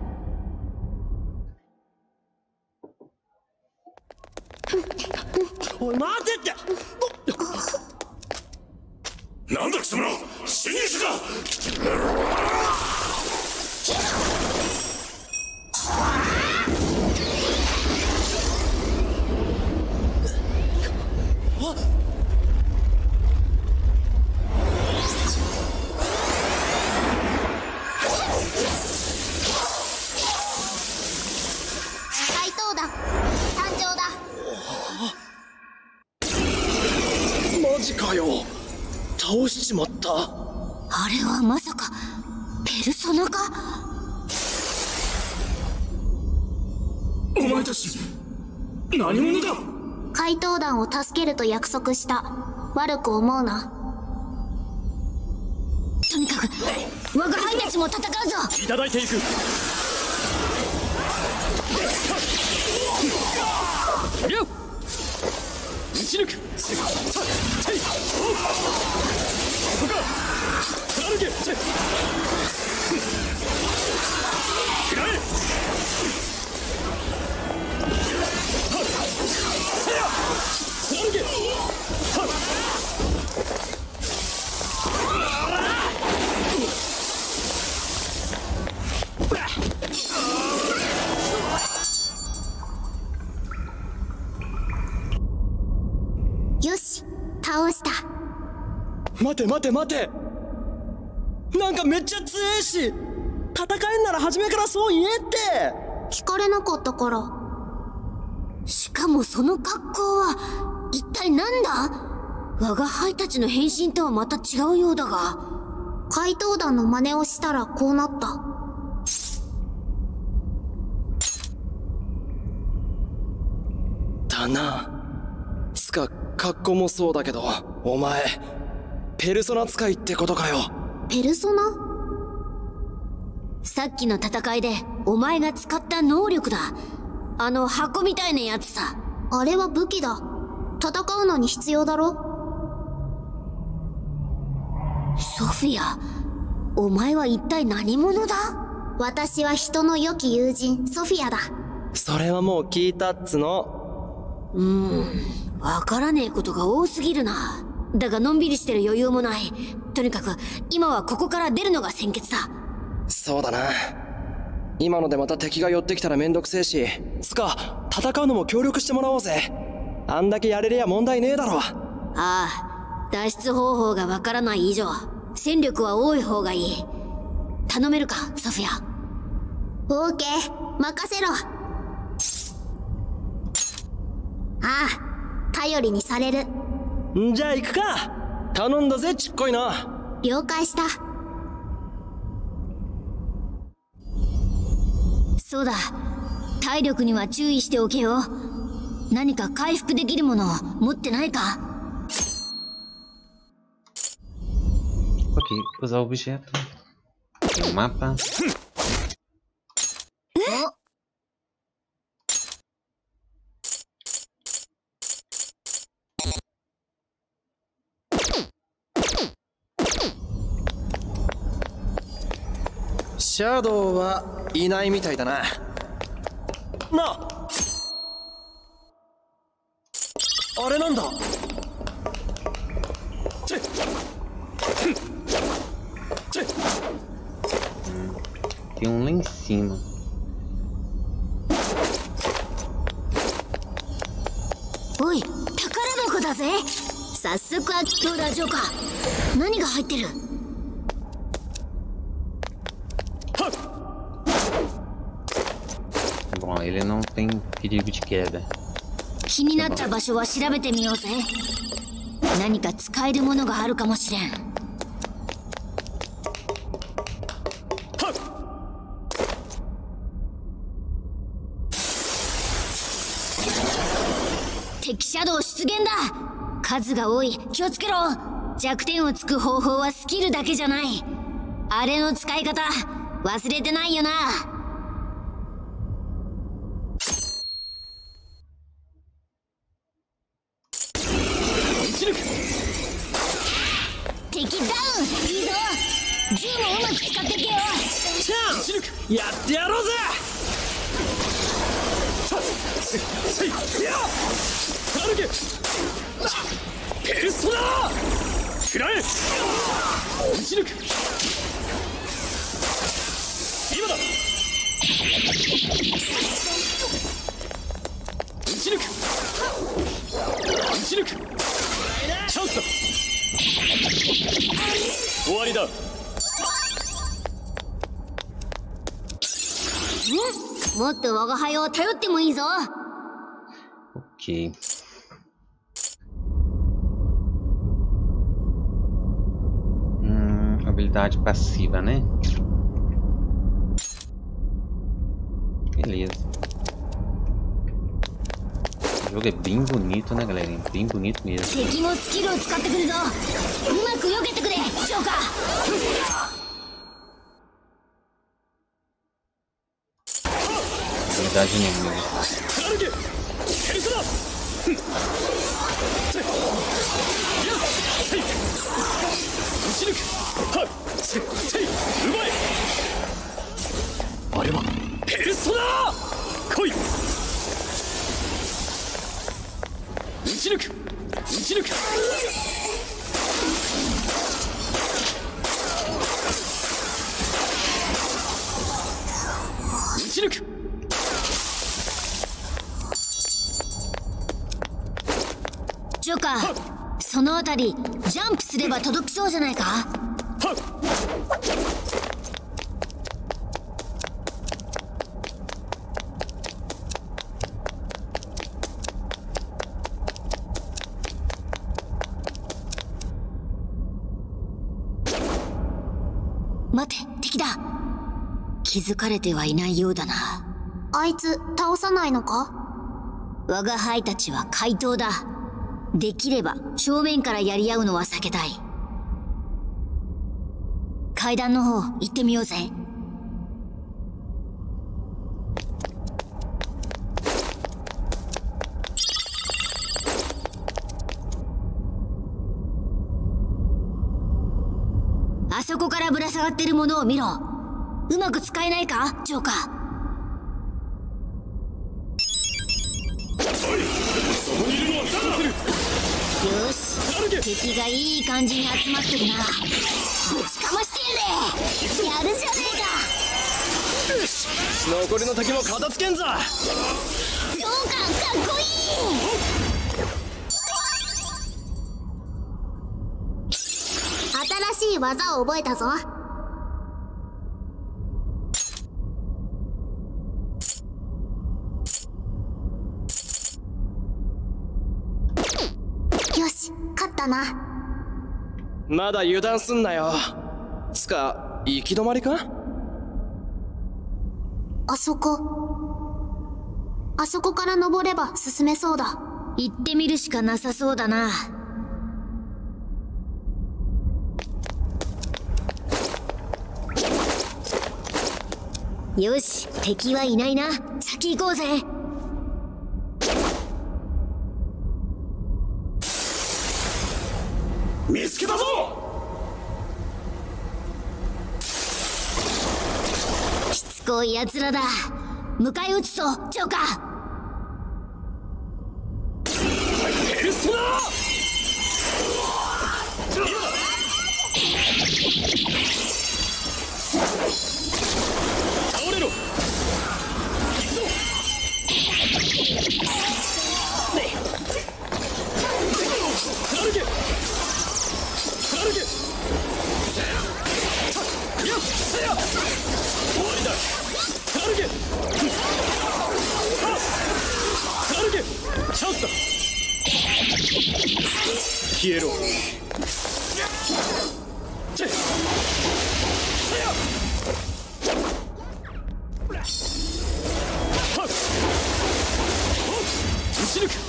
おい待てって。 なんだ貴様ら、侵入者か。 怪盗団参上だ。 マジかよ、倒しちまった。 あれはまさかペルソナか？ お前たち何者だ？ 怪盗団を助けると約束した。悪く思うな。とにかく我が輩たちも戦うぞ。 いただいていく。よっ、打ち抜く。せっさいここか。貫け。せっくらえ。はっせや貫け。はっよし、倒した。 待て待て待て、なんかめっちゃ強えし、戦えんなら初めからそう言えって。 聞かれなかったから。しかもその格好は一体なんだ？我が輩たちの変身とはまた違うようだが、怪盗団の真似をしたらこうなった。 だな。つか格好もそうだけど、お前ペルソナ使いってことかよ。 ペルソナ？さっきの戦いでお前が使った能力だ。あの箱みたいなやつさ。あれは武器だ。戦うのに必要だろ。ソフィア、お前は一体何者だ？私は人の良き友人ソフィアだ。 それはもう聞いたっつの。 わからねえことが多すぎるな。だがのんびりしてる余裕もない。とにかく今はここから出るのが先決だ。 そうだな。今のでまた敵が寄ってきたらめんどくせえし、つか戦うのも協力してもらおうぜ。あんだけやれりゃ問題ねえだろ。 ああ、脱出方法がわからない以上戦力は多い方がいい。頼めるかソフィア。オーケー、任せろ。ああ、頼りにされる。 んじゃあ行くか。頼んだぜちっこいな。 了解した。そうだ、体力には注意しておけよ。何か回復できるもの持ってないか？ Ok, usar o objeto. Tem um mapa. シャドウはいないみたいだな。なあ、あれなんだ。 Tem um lá em cima. おい、宝箱だぜ。早速開きどうだジョーカー。何が入ってる？ Bom, ele não tem perigo de queda. 気になった場所は調べてみようぜ。何か使えるものがあるかもしれん。敵シャドウ出現だ。数が多い、気をつけろ。弱点をつく方法はスキルだけじゃない。あれの使い方忘れてないよな。敵ダウン。いいぞ。銃もうまく使ってけよ。 チャンやってやろうぜ。せいやサルゲペルソナ食らえ。撃ち抜く。今だ。撃ち抜く。撃ち抜く。チャンスだ。終わりだ。 もっと我が輩を頼ってもいいぞ。 Ok. Habilidade passiva, né? Beleza. O jogo é bem bonito, né, galera? Bem bonito mesmo. 敵もスキルを使ってくるぞ。うまく避けてくれ、ジョーカー。 Habilidade inimiga. ジョーカー、そのあたりジャンプすれば届きそうじゃないか。待て、敵だ。気づかれてはいないようだな。 あいつ倒さないのか？ 我が輩たちは怪盗だ。できれば正面からやり合うのは避けたい。階段の方行ってみようぜ。あそこからぶら下がってるものを見ろ。うまく使えないか、ジョーカー。よし、敵がいい感じに集まってるな。ぶちかましてやれ。やるじゃねえか。 残りの敵も片付けんぞ。 ジョーカーかっこいい。 新しい技を覚えたぞ。よし、勝ったな。 まだ油断すんなよ。つか行き止まりか？ あそこから登れば進めそうだ。 行ってみるしかなさそうだな。よし、敵はいないな。先行こうぜ。 見つけたぞ。 しつこい奴らだ。迎え撃つぞ、ジョーカー。 ペルソナ倒れろ。行くぞ。 消えろ。撃ち抜く。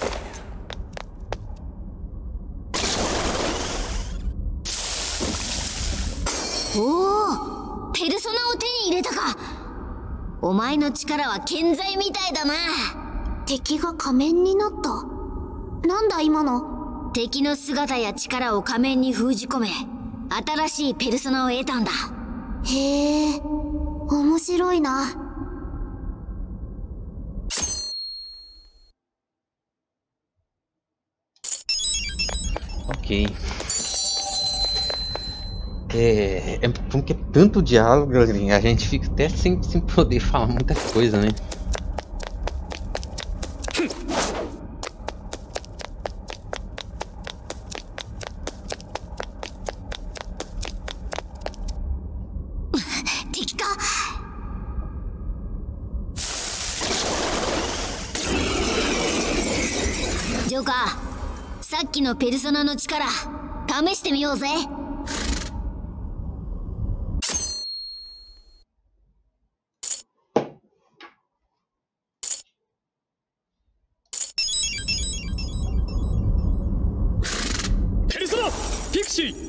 おお、ペルソナを手に入れたか。お前の力は健在みたいだな。 敵が仮面になった。なんだ今の。 敵の姿や力を仮面に封じ込め、新しいペルソナを得たんだ。 へえ、面白いな。 Ok. É porque é tanto diálogo, a gente fica até sem poder falar muita coisa, né? Joker、さっきのペルソナの力試してみようぜ。 ペルソナピクシー、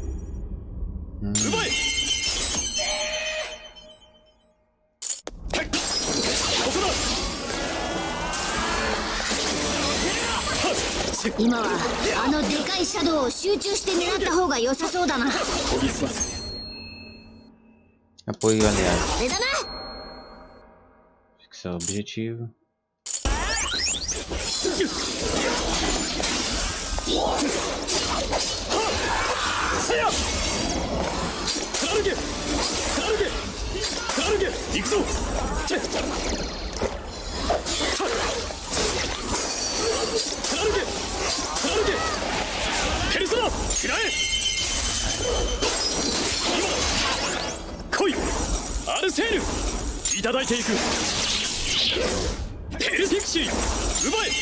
奪え。はい、ここだ。 今はあのでかいシャドウを集中して狙った方が良さそうだな。 研ぎ澄ます。 Apoio aliado. あれだな。 Fixar o objetivo. Koi! アルセールいただいていく。ペルピクシー奪え。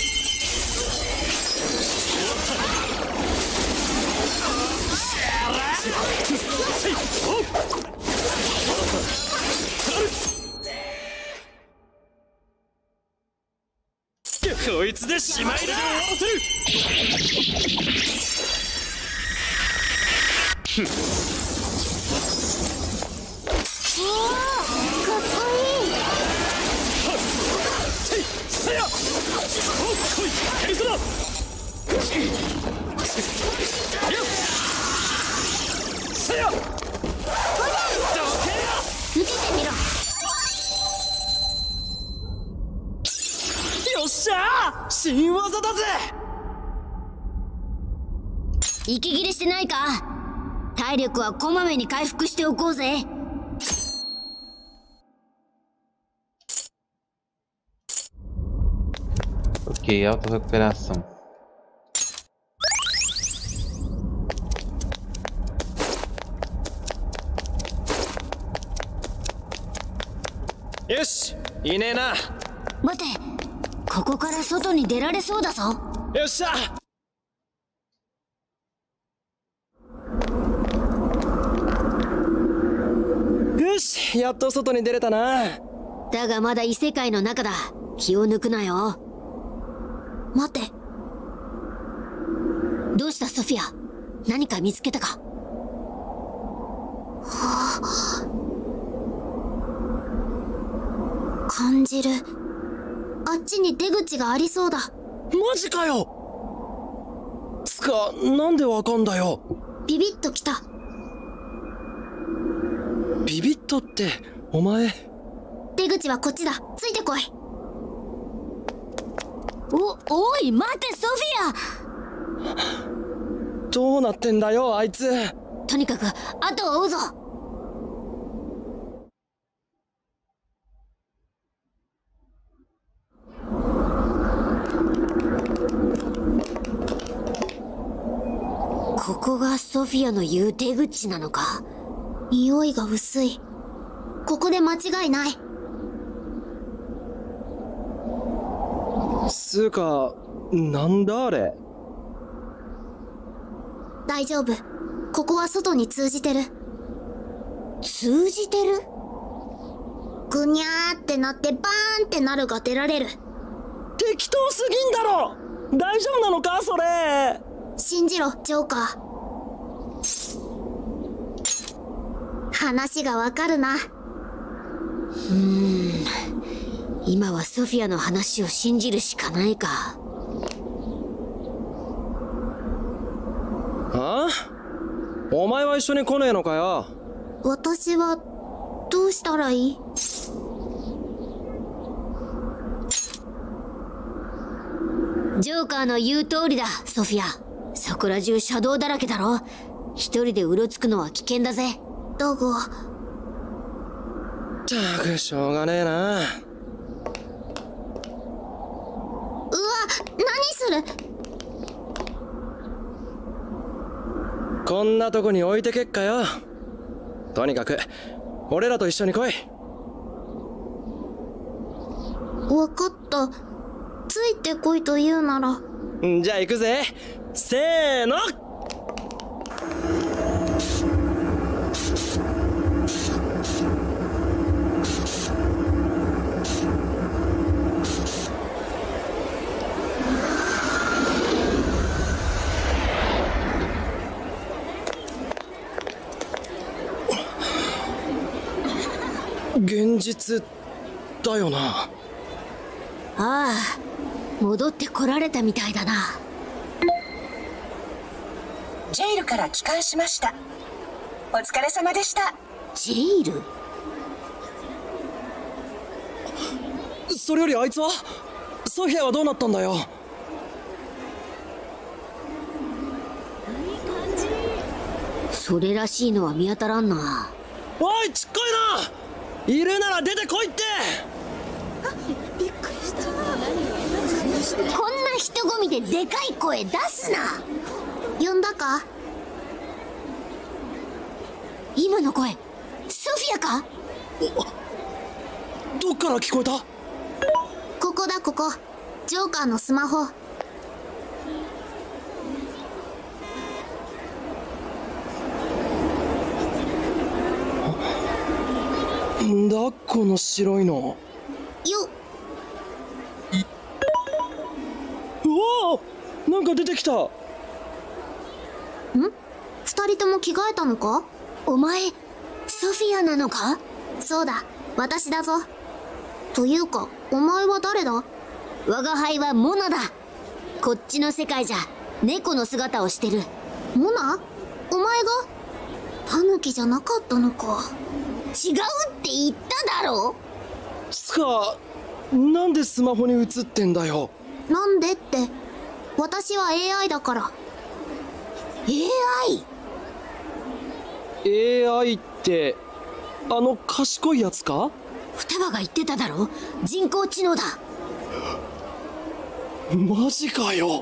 こいつでしまいだ。終わらせる。 おお、かっこいい。 せや。おっこい。ペルソナ。せや。 受けてみろ。 よっしゃー、新技だぜ。 息切れしてないか。体力はこまめに回復しておこうぜ。 Ok, auto recuperação. Yoshi, いねえな。 待て、ここから外に出られそうだぞ。 よっしゃ。よし、やっと外に出れたな。 だがまだ異世界の中だ。気を抜くなよ。待って。どうしたソフィア、何か見つけたか。 はあ、感じる。あっちに出口がありそうだ。 マジかよ。つか、なんでわかんだよ。 ビビッときた。 ビビッとってお前。 出口はこっちだ。ついてこい。 おい待てソフィア。どうなってんだよあいつ。 とにかく後を追うぞ。ここがソフィアの言う出口なのか。 匂いが薄い。ここで間違いない。 つうか、なんだあれ。 大丈夫。ここは外に通じてる。通じてる？ぐにゃーってなってバーンってなるが出られる。 適当すぎんだろ。大丈夫なのかそれ。 信じろ、ジョーカー。話がわかるな。 今はソフィアの話を信じるしかないか。 あ？お前は一緒に来ねえのかよ。 私はどうしたらいい？ ジョーカーの言う通りだ、ソフィア。そこら中車道だらけだろ。一人でうろつくのは危険だぜ。 だが。 ったくしょうがねえな。 うわ、何する？ こんなとこに置いてけっかよ。とにかく俺らと一緒に来い。 わかった。ついてこいと言うなら。 じゃあ行くぜ。せーの。現実だよな。 ああ、戻ってこられたみたいだな。 ジェイルから帰還しました。お疲れ様でした。 ジェイル？ それよりあいつは？ソフィアはどうなったんだよ。 それらしいのは見当たらんな。 おい、ちっこいな。いるなら出てこいって。 びっくりした。 こんな人混みででかい声出すな。 呼んだか？ 今の声ソフィアか？ どっから聞こえた？ ここだ、ここ。ジョーカーのスマホ。 んだこの白いの。 よっ。 うわー、なんか出てきた。ん？ 二人とも着替えたのか？ お前ソフィアなのか？ そうだ、私だぞ。というか、お前は誰だ？ 我が輩はモナだ。こっちの世界じゃ猫の姿をしてる。 モナ？お前が？タヌキじゃなかったのか。 違うって言っただろ。 つか、なんでスマホに映ってんだよ。 なんでって、私は AI だから。 AI ってあの賢いやつか？ 双葉が言ってただろ。人工知能だ。 マジかよ。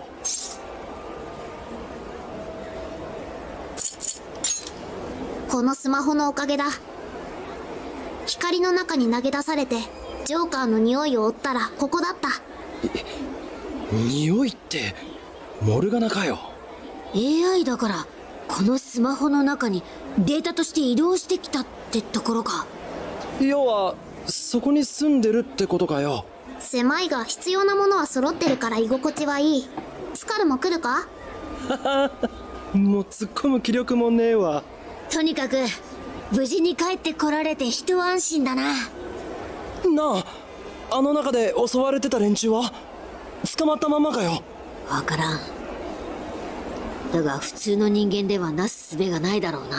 このスマホのおかげだ。光の中に投げ出されてジョーカーの匂いを追ったらここだった。 匂いってモルガナかよ。 AI だからこのスマホの中にデータとして移動してきたってところか。 要はそこに住んでるってことかよ。 狭いが必要なものは揃ってるから居心地はいい。スカルも来るか？ もう突っ込む気力もねえわ。 とにかく無事に帰ってこられて一安心だな。 なあ、あの中で襲われてた連中は捕まったままかよ。 わからん。だが普通の人間ではなす術がないだろうな。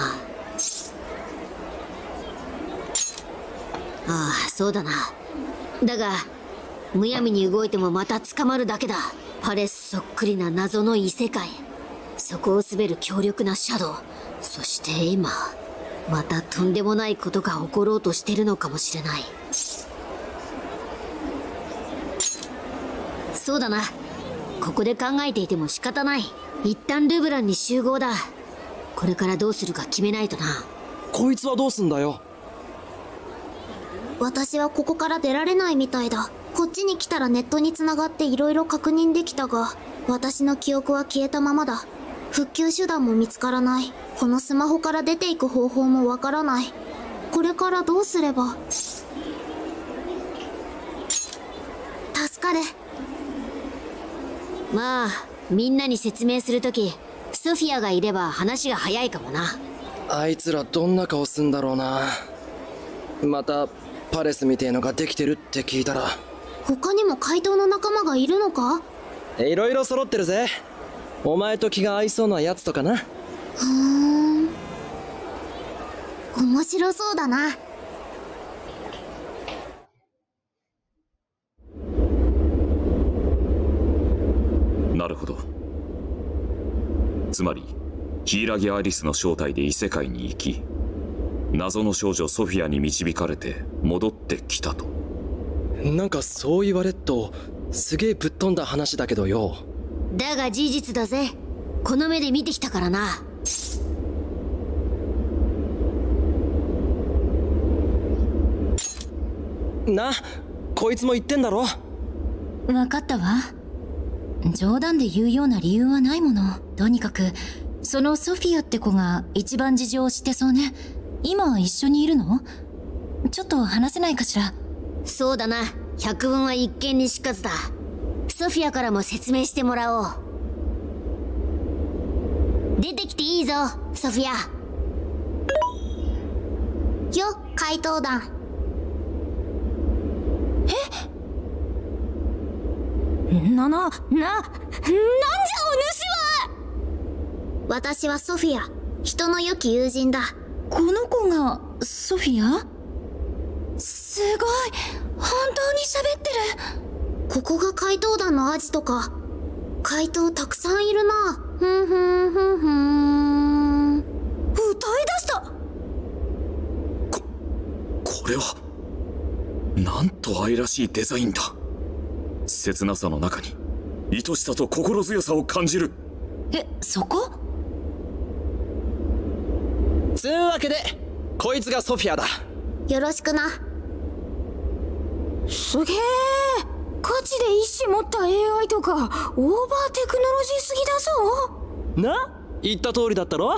ああ、そうだな。だがむやみに動いてもまた捕まるだけだ。パレスそっくりな謎の異世界、そこを滑る強力なシャドウ、そして今またとんでもないことが起ころうとしてるのかもしれない。そうだな、ここで考えていても仕方ない。一旦ルブランに集合だ。これからどうするか決めないとな。 こいつはどうすんだよ。 私はここから出られないみたいだ。こっちに来たらネットに繋がって色々確認できたが、私の記憶は消えたままだ。 復旧手段も見つからない。このスマホから出ていく方法もわからない。これからどうすれば。助かる。 まあみんなに説明するときソフィアがいれば話が早いかもな。 あいつらどんな顔すんだろうな。またパレスみてえのができてるって聞いたら。 他にも怪盗の仲間がいるのか？ いろいろ揃ってるぜ。お前と気が合いそうなやつとかな。 面白そうだな。 なるほど。つまりヒイラギ・アリスの正体で異世界に行き、謎の少女ソフィアに導かれて戻ってきたと。 なんかそう言われっとすげえぶっ飛んだ話だけどよ。 だが事実だぜ。この目で見てきたからな。 な、こいつも言ってんだろ。 分かったわ。冗談で言うような理由はないもの。とにかくそのソフィアって子が一番事情を知ってそうね。今一緒にいるの？ちょっと話せないかしら。 そうだな。百聞は一見にしかずだ。ソフィアからも説明してもらおう。出てきていいぞソフィア。 よ、怪盗団。 なんじゃお主は。 私はソフィア、人の良き友人だ。 この子がソフィア？すごい、本当に喋ってる。 ここが怪盗団のアジトか。怪盗たくさんいるな。 歌い出した。 これはなんと愛らしいデザインだ。切なさの中に愛しさと心強さを感じる。 そこ？ つうわけでこいつがソフィアだ。 よろしくな。 すげえ。ガチで意志持った AI とかオーバーテクノロジーすぎだぞ。 な、言った通りだったろ。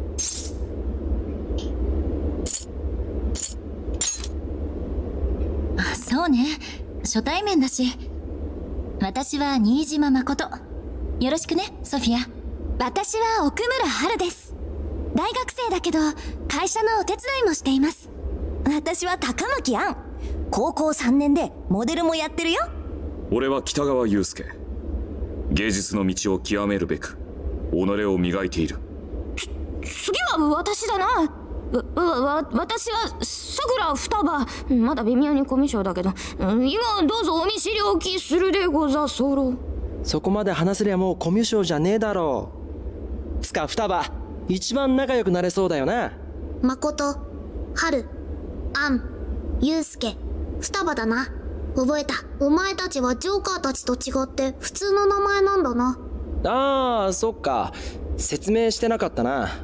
そうね、初対面だし。私は新島誠。よろしくねソフィア。 私は奥村春です。大学生だけど会社のお手伝いもしています。私は高巻杏。高校3年でモデルもやってるよ。 俺は北川悠介。芸術の道を極めるべく己を磨いている。 次は私だな。私はさくら双葉。まだ微妙にコミュ障だけど、今どうぞお見知りおきするでござそろ。 そこまで話せりゃもうコミュ障じゃねえだろう。つか双葉、一番仲良くなれそうだよな。 誠、春、杏、祐介、双葉だな。覚えた。お前たちはジョーカーたちと違って普通の名前なんだな。 ああ、そっか。説明してなかったな。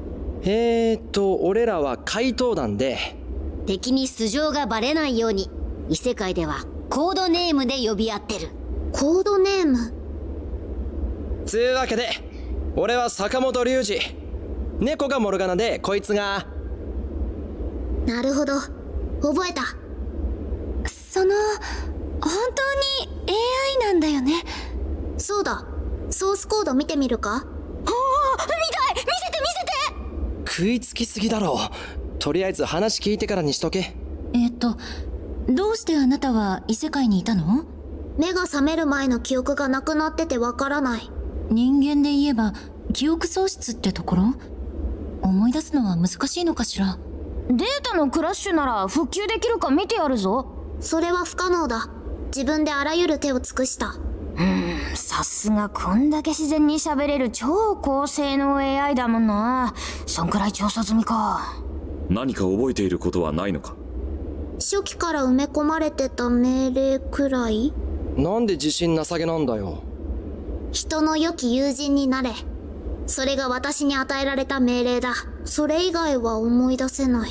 俺らは怪盗団で、 敵に素性がバレないように異世界ではコードネームで呼び合ってる。 コードネーム？ つうわけで俺は坂本龍二。猫がモルガナでこいつが。 なるほど、覚えた。 本当に AI なんだよね。 そうだ。ソースコード見てみるか？ 見たい。見せて見せて。 食いつきすぎだろう。とりあえず話聞いてからにしとけ。 どうしてあなたは異世界にいたの？ 目が覚める前の記憶がなくなっててわからない。 人間で言えば記憶喪失ってところ？思い出すのは難しいのかしら。 データのクラッシュなら復旧できるか見てやるぞ。 それは不可能だ。自分であらゆる手を尽くした。 さすがこんだけ自然に喋れる超高性能 AI だもんな。そんくらい調査済みか。 何か覚えていることはないのか？ 初期から埋め込まれてた命令くらい？ なんで自信なさげなんだよ。 人の良き友人になれ。それが私に与えられた命令だ。それ以外は思い出せない。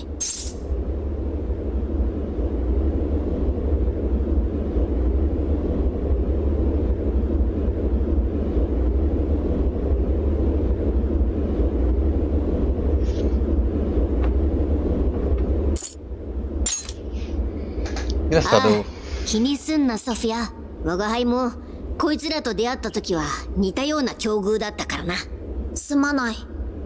engraçado. 気にすんなソフィア。我が輩もこいつらと出会った時は似たような境遇だったからな。 すまない。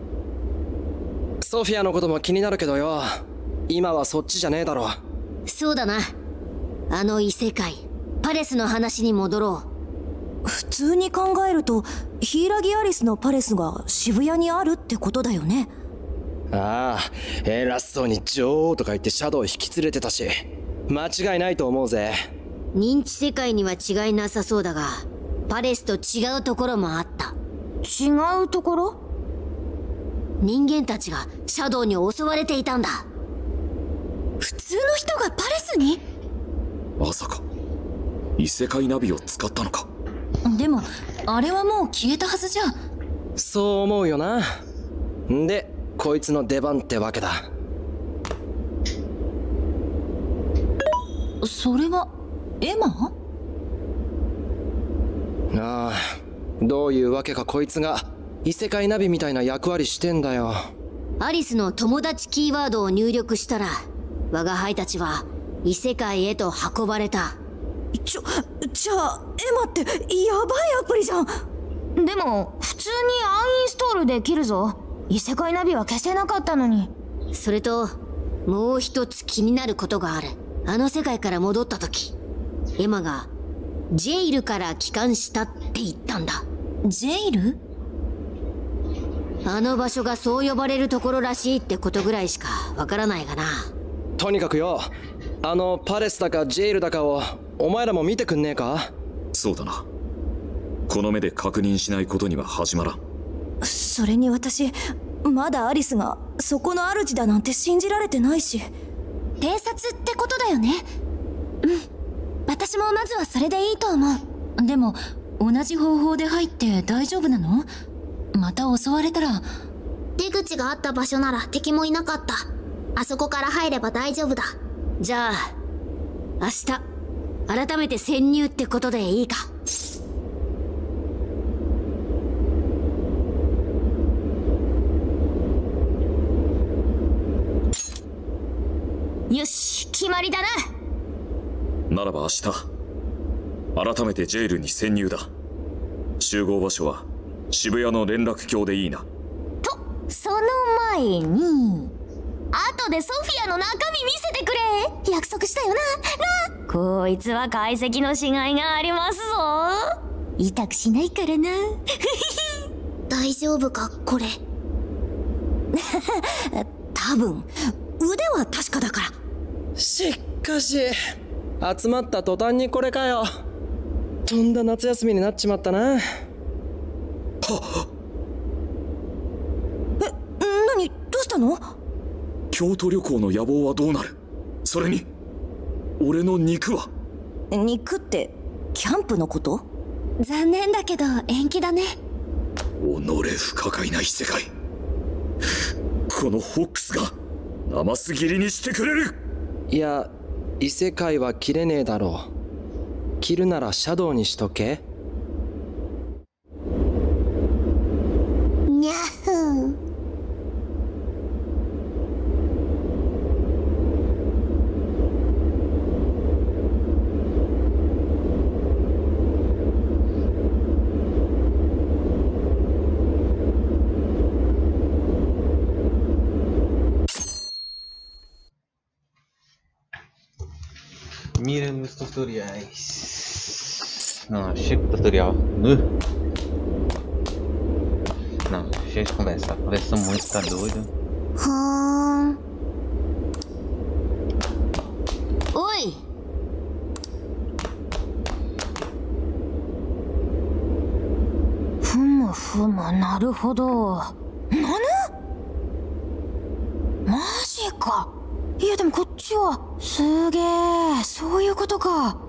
ソフィアのことも気になるけどよ、今はそっちじゃねえだろ。 そうだな。あの異世界パレスの話に戻ろう。普通に考えるとヒイラギアリスのパレスが渋谷にあるってことだよね。 ああ、偉そうに女王とか言ってシャドウ引き連れてたし、間違いないと思うぜ。 認知世界には違いなさそうだが、パレスと違うところもあった。 違うところ？ 人間たちがシャドウに襲われていたんだ。 普通の人がパレスに？ まさか異世界ナビを使ったのか。 でもあれはもう消えたはずじゃ。 そう思うよな。んでこいつの出番ってわけだ。 それはエマ？ ああ、どういうわけかこいつが異世界ナビみたいな役割してんだよ。 アリスの友達キーワードを入力したら、我が輩たちは異世界へと運ばれた。 じゃあエマってヤバいアプリじゃん。 でも普通にアンインストールできるぞ。異世界ナビは消せなかったのに。 それともう一つ気になることがある。あの世界から戻った時、エマがジェイルから帰還したって言ったんだ。 ジェイル？ あの場所がそう呼ばれるところらしいってことぐらいしかわからないがな。 とにかくよ、あのパレスだかジェイルだかをお前らも見てくんねえか。 そうだな。この目で確認しないことには始まらん。 それに私まだアリスがそこの主だなんて信じられてないし。 偵察ってことだよね。うん、私もまずはそれでいいと思う。でも同じ方法で入って大丈夫なの？また襲われたら。 出口があった場所なら敵もいなかった。あそこから入れば大丈夫だ。 じゃあ明日改めて潜入ってことでいいか。 よし、決まりだな。 ならば明日改めてジェイルに潜入だ。集合場所は渋谷の連絡橋でいいな。 とその前に後でソフィアの中身見せてくれ。約束したよな。こいつは解析のしがいがありますぞ。痛くしないからな。 大丈夫かこれ。 多分腕は確かだから。 しかし集まった途端にこれかよ。とんだ夏休みになっちまったな。 何どうしたの？ 京都旅行の野望はどうなる？それに俺の肉は？ 肉ってキャンプのこと？ 残念だけど延期だね。 己不可解な異世界。このフォックスが生すぎりにしてくれる。 いや、異世界は切れねえだろう。切るならシャドウにしとけ。 にゃふん。 Miramos tutoriais. Não, chega o tutorial. Não, chega de conversar. Conversa muito, tá doido. Oi! Fumu, なるほど。なぬ？マジか。いやでもこっちはすげえ、そういうことか。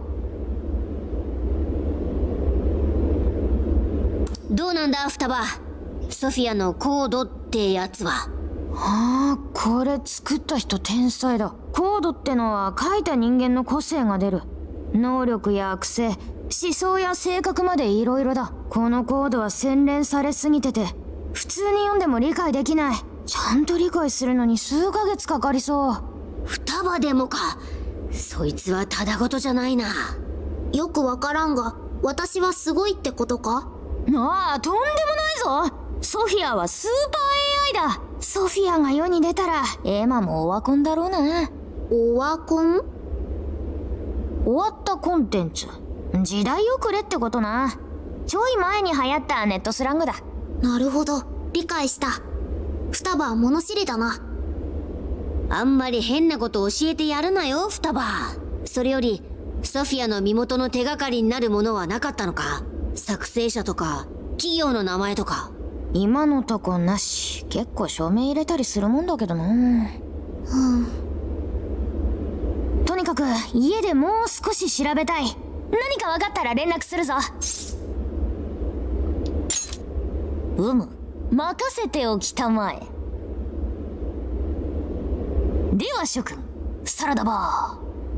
どうなんだ双葉。ソフィアのコードってやつは。 ああ、これ作った人天才だ。コードってのは書いた人間の個性が出る。能力や癖、思想や性格までいろいろだ。このコードは洗練されすぎてて普通に読んでも理解できない。ちゃんと理解するのに数ヶ月かかりそう。 双葉でもか。 そいつはただごとじゃないな。 よくわからんが、私はすごいってことか？ ああ、とんでもないぞ。ソフィアはスーパー AI だ。ソフィアが世に出たらエマもオワコンだろうな。 オワコン？ 終わったコンテンツ、時代遅れってことな。ちょい前に流行ったネットスラングだ。 なるほど、理解した。双葉は物知りだな。 あんまり変なこと教えてやるなよ、双葉。それよりソフィアの身元の手がかりになるものはなかったのか？作成者とか企業の名前とか。 今のとこなし。結構証明入れたりするもんだけどな。とにかく家でもう少し調べたい。何か分かったら連絡するぞ。任せておきたまえ。では諸君、サラダバ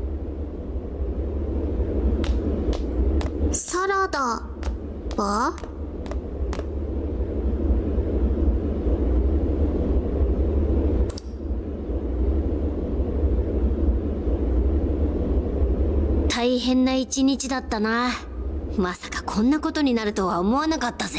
ー。サラダバー？ 大変な一日だったな。まさかこんなことになるとは思わなかったぜ。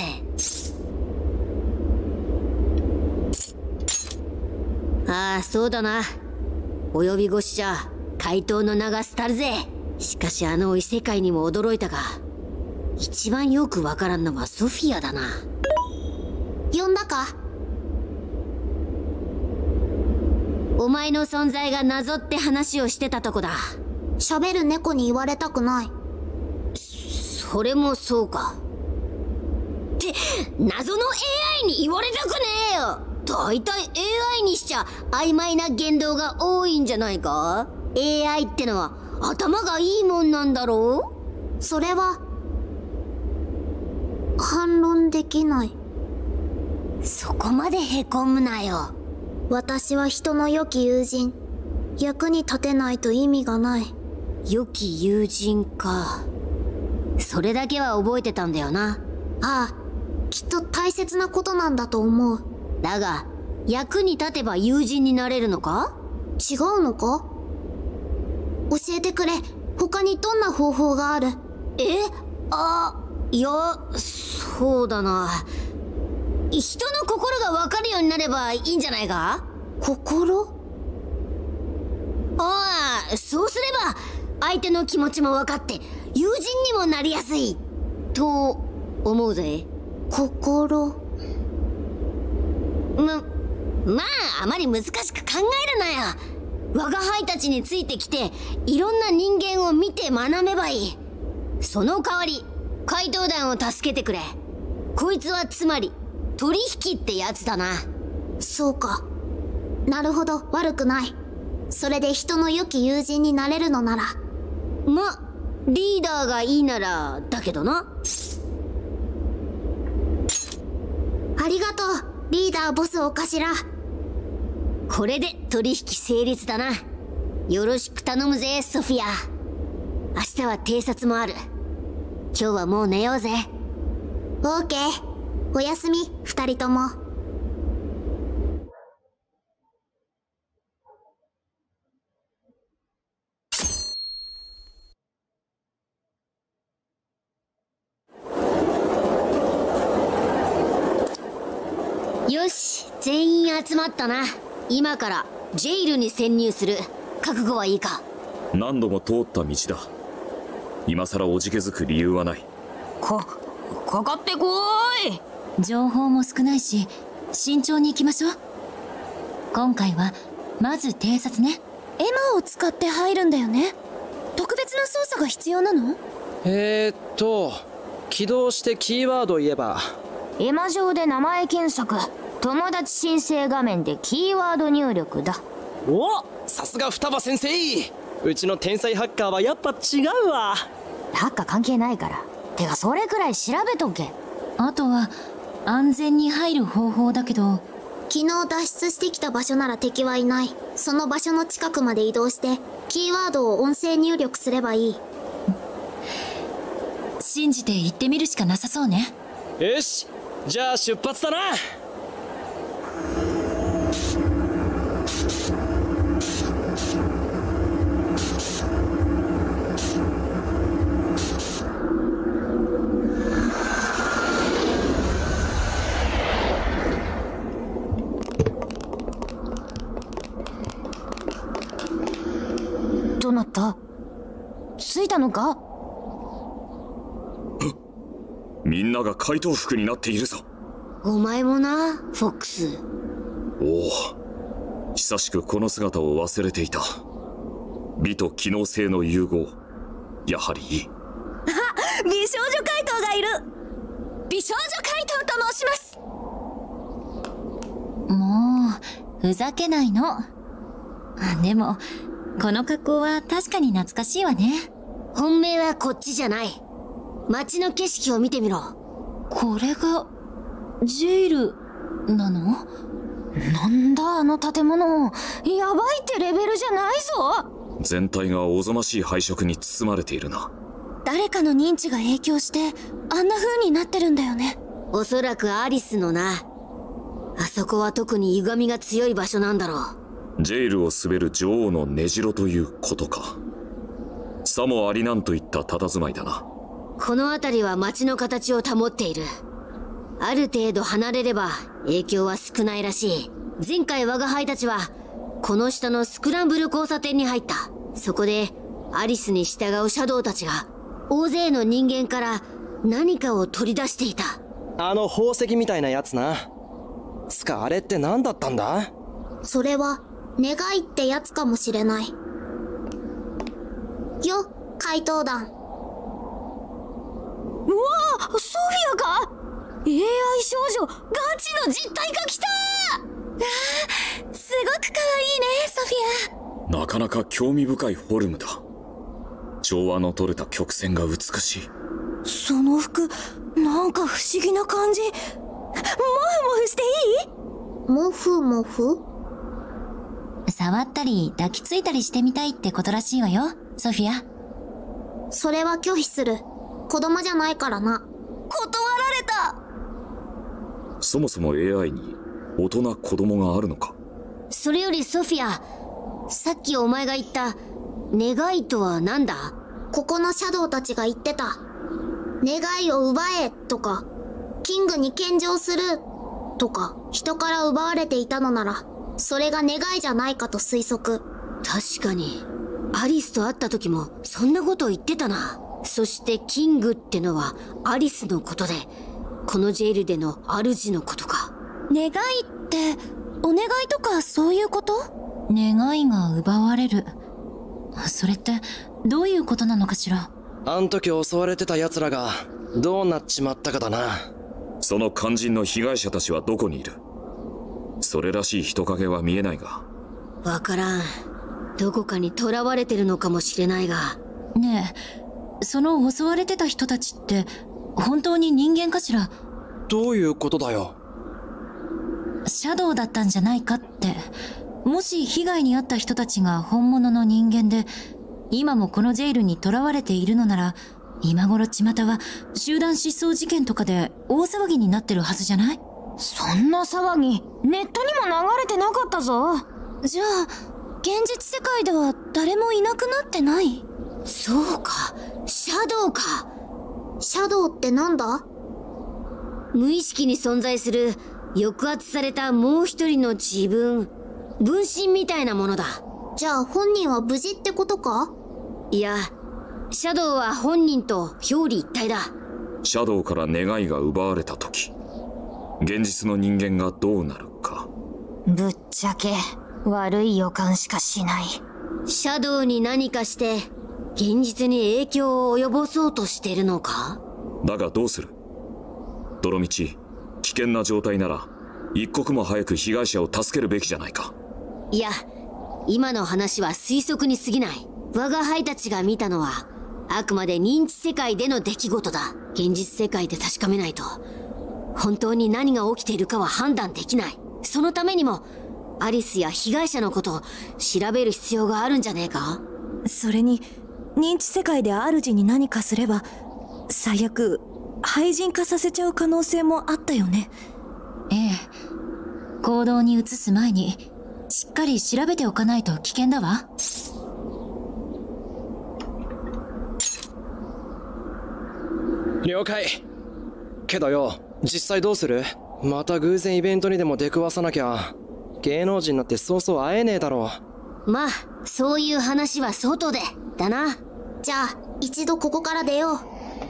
ああ、そうだな。及び腰じゃ怪盗の名が廃るぜ。しかしあの異世界にも驚いたが、一番よくわからんのはソフィアだな。 呼んだか？ お前の存在が謎って話をしてたとこだ。 喋る猫に言われたくない。 それもそうか。って謎の AI に言われたくねえよ。だいたい AI にしちゃ曖昧な言動が多いんじゃないか？ AI ってのは頭がいいもんなんだろう？それは反論できない。 そこまでへこむなよ。 私は人の良き友人。役に立てないと意味がない。 良き友人か。それだけは覚えてたんだよな。 ああ、きっと大切なことなんだと思う。 だが役に立てば友人になれるのか？ 違うのか？教えてくれ。他にどんな方法がある？ いや、そうだな。人の心が分かるようになればいいんじゃないか？ 心？ ああ、そうすれば相手の気持ちも分かって友人にもなりやすいと思うぜ。 心？ まああまり難しく考えるなよ。我が輩たちについてきていろんな人間を見て学べばいい。その代わり怪盗団を助けてくれ。こいつはつまり取引ってやつだな。 そうか。なるほど、悪くない。それで人の良き友人になれるのなら。 リーダーがいいならだけどな。 ありがとう、リーダーボスお頭。 これで取引成立だな。よろしく頼むぜ、ソフィア。明日は偵察もある。今日はもう寝ようぜ。 オーケー。おやすみ、二人とも。 よし、全員集まったな。今からジェイルに潜入する。覚悟はいいか？ 何度も通った道だ。今さらおじけづく理由はない。 かかってこい。 情報も少ないし慎重に行きましょう。今回はまず偵察ね。 エマを使って入るんだよね。特別な操作が必要なの？ 起動してキーワードを言えば。 エマ上で名前検索、友達申請画面でキーワード入力だ。 お、さすが双葉先生。うちの天才ハッカーはやっぱ違うわ。 ハッカー関係ないから。てかそれくらい調べとけ。 あとは安全に入る方法だけど、 昨日脱出してきた場所なら敵はいない。その場所の近くまで移動してキーワードを音声入力すればいい。 信じて行ってみるしかなさそうね。 よし、じゃあ出発だな。 たのか？ みんなが怪盗服になっているぞ。 お前もな、フォックス。 おお、久しくこの姿を忘れていた。美と機能性の融合、やはりいい。 あ、美少女怪盗がいる。美少女怪盗と申します。 もうふざけないの。でもこの格好は確かに懐かしいわね。 本命はこっちじゃない。街の景色を見てみろ。 これがジェイルなの？ なんだあの建物、やばいってレベルじゃないぞ。 全体がおぞましい配色に包まれているな。 誰かの認知が影響してあんな風になってるんだよね。 おそらくアリスのな。あそこは特に歪みが強い場所なんだろう。ジェイルを滑る女王の根城ということか。さもありなんといった佇まいだな。 この辺りは街の形を保っている。ある程度離れれば影響は少ないらしい。前回我が輩たちはこの下のスクランブル交差点に入った。そこでアリスに従うシャドウたちが大勢の人間から何かを取り出していた。 あの宝石みたいなやつな。つかあれって何だったんだ？ それは願いってやつかもしれないよ、怪盗団。 うわぁ、ソフィアか？ AI 少女ガチの実体が来た！ すごく可愛いね、ソフィア。 なかなか興味深いフォルムだ。調和の取れた曲線が美しい。 その服なんか不思議な感じ。モフモフしていい？ モフモフ？ 触ったり抱きついたりしてみたいってことらしいわよ、ソフィア。 それは拒否する。子供じゃないからな。 断られた。 そもそも AI に大人子供があるのか？ それよりソフィア、さっきお前が言った願いとは何だ？ ここのシャドウたちが言ってた。願いを奪えとか、キングに献上するとか、人から奪われていたのならそれが願いじゃないかと推測。 確かにアリスと会った時もそんなことを言ってたな。そしてキングってのはアリスのことで、このジェイルでの主のことか。 願いってお願いとかそういうこと？ 願いが奪われる、それってどういうことなのかしら。 あん時襲われてた奴らがどうなっちまったかだな。 その肝心の被害者たちはどこにいる？それらしい人影は見えないが。 わからん。どこかに囚われてるのかもしれないが。 ねえ、その襲われてた人たちって本当に人間かしら？ どういうことだよ。 シャドウだったんじゃないかって。もし被害に遭った人たちが本物の人間で今もこのジェイルに囚われているのなら、今頃巷は集団失踪事件とかで大騒ぎになってるはずじゃない？ そんな騒ぎネットにも流れてなかったぞ。 じゃあ現実世界では誰もいなくなってない？ そうか、シャドウか。 シャドウってなんだ？ 無意識に存在する抑圧されたもう一人の自分、分身みたいなものだ。 じゃあ本人は無事ってことか？ いや、シャドウは本人と表裏一体だ。 シャドウから願いが奪われた時、現実の人間がどうなるか。 ぶっちゃけ悪い予感しかしない。 シャドウに何かして現実に影響を及ぼそうとしているのか？ だがどうする？泥道、危険な状態なら一刻も早く被害者を助けるべきじゃないか。 いや、今の話は推測に過ぎない。我が輩たちが見たのはあくまで認知世界での出来事だ。現実世界で確かめないと本当に何が起きているかは判断できない。そのためにもアリスや被害者のことを調べる必要があるんじゃねえか？ それに認知世界で主に何かすれば最悪廃人化させちゃう可能性もあったよね。 ええ、行動に移す前にしっかり調べておかないと危険だわ。 了解。けどよ、実際どうする？また偶然イベントにでも出くわさなきゃ芸能人なんてそうそう会えねえだろう。まあそういう話は外でだな。 じゃあ一度ここから出よう。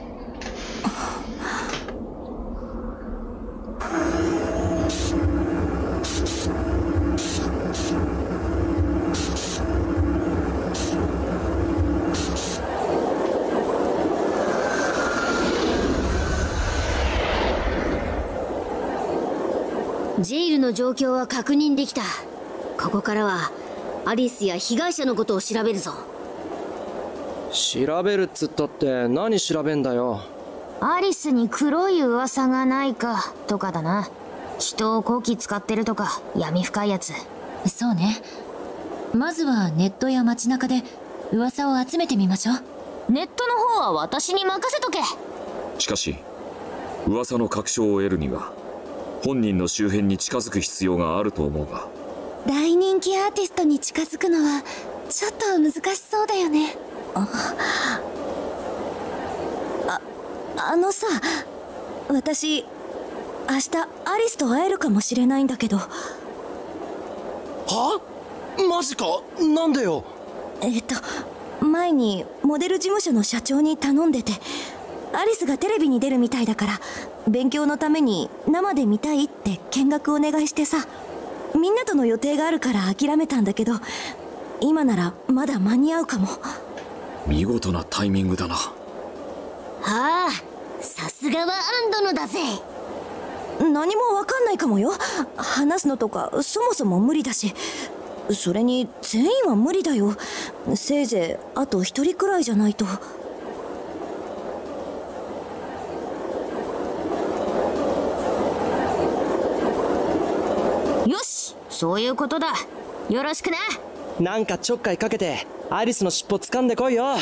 ジェイルの状況は確認できた。ここからはアリスや被害者のことを調べるぞ。 調べるっつったって何調べんだよ。 アリスに黒い噂がないかとかだな。人をこき使ってるとか闇深いやつ。 そうね。まずはネットや街中で噂を集めてみましょう。 ネットの方は私に任せとけ。 しかし噂の確証を得るには本人の周辺に近づく必要があると思うが。 大人気アーティストに近づくのはちょっと難しそうだよね。あのさ、私明日アリスと会えるかもしれないんだけど。は？ マジか？なんでよ。 前にモデル事務所の社長に頼んでて、アリスがテレビに出るみたいだから勉強のために生で見たいって見学お願いしてさ。みんなとの予定があるから諦めたんだけど、今ならまだ間に合うかも。 見事なタイミングだな。 はあ、さすがはアンドのだぜ。 何もわかんないかもよ。話すのとかそもそも無理だし、それに全員は無理だよ。せいぜいあと一人くらいじゃないと。 よし、そういうことだ。よろしくな。 なんかちょっかいかけてアリスの尻尾掴んでこいよ。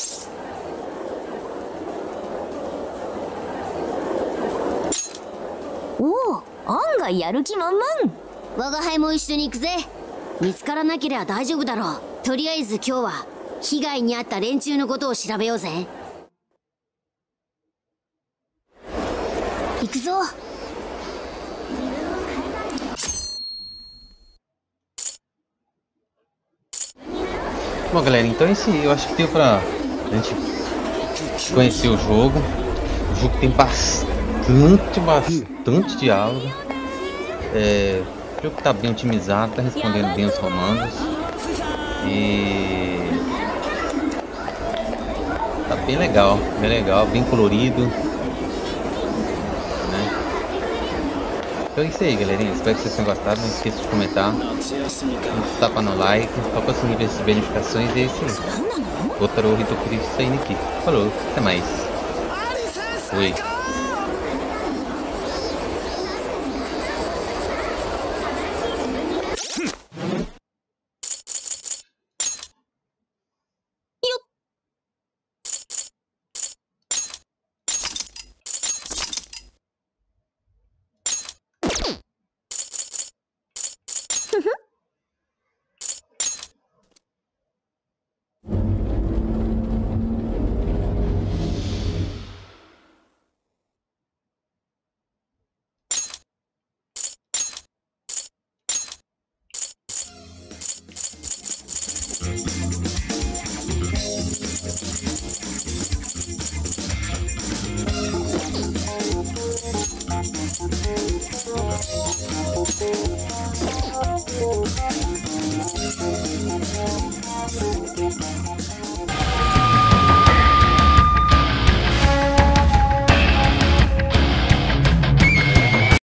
おお、案外やる気満々。 我が輩も一緒に行くぜ。見つからなければ大丈夫だろう。とりあえず今日は被害に遭った連中のことを調べようぜ。行くぞ。 Bom, galera, então é isso aí. Eu acho que deu pra gente conhecer o jogo. O jogo tem bastante diálogo. O jogo tá bem otimizado, tá respondendo bem os comandos. E tá bem legal, bem colorido, né? Então é isso aí, galerinha. Espero que vocês tenham gostado. Não esqueça de comentar, tapa no like, toca o sininho de verificações. E é isso aí. Otaro Hitokuri saindo aqui. Falou, até mais. Fui. Thank you.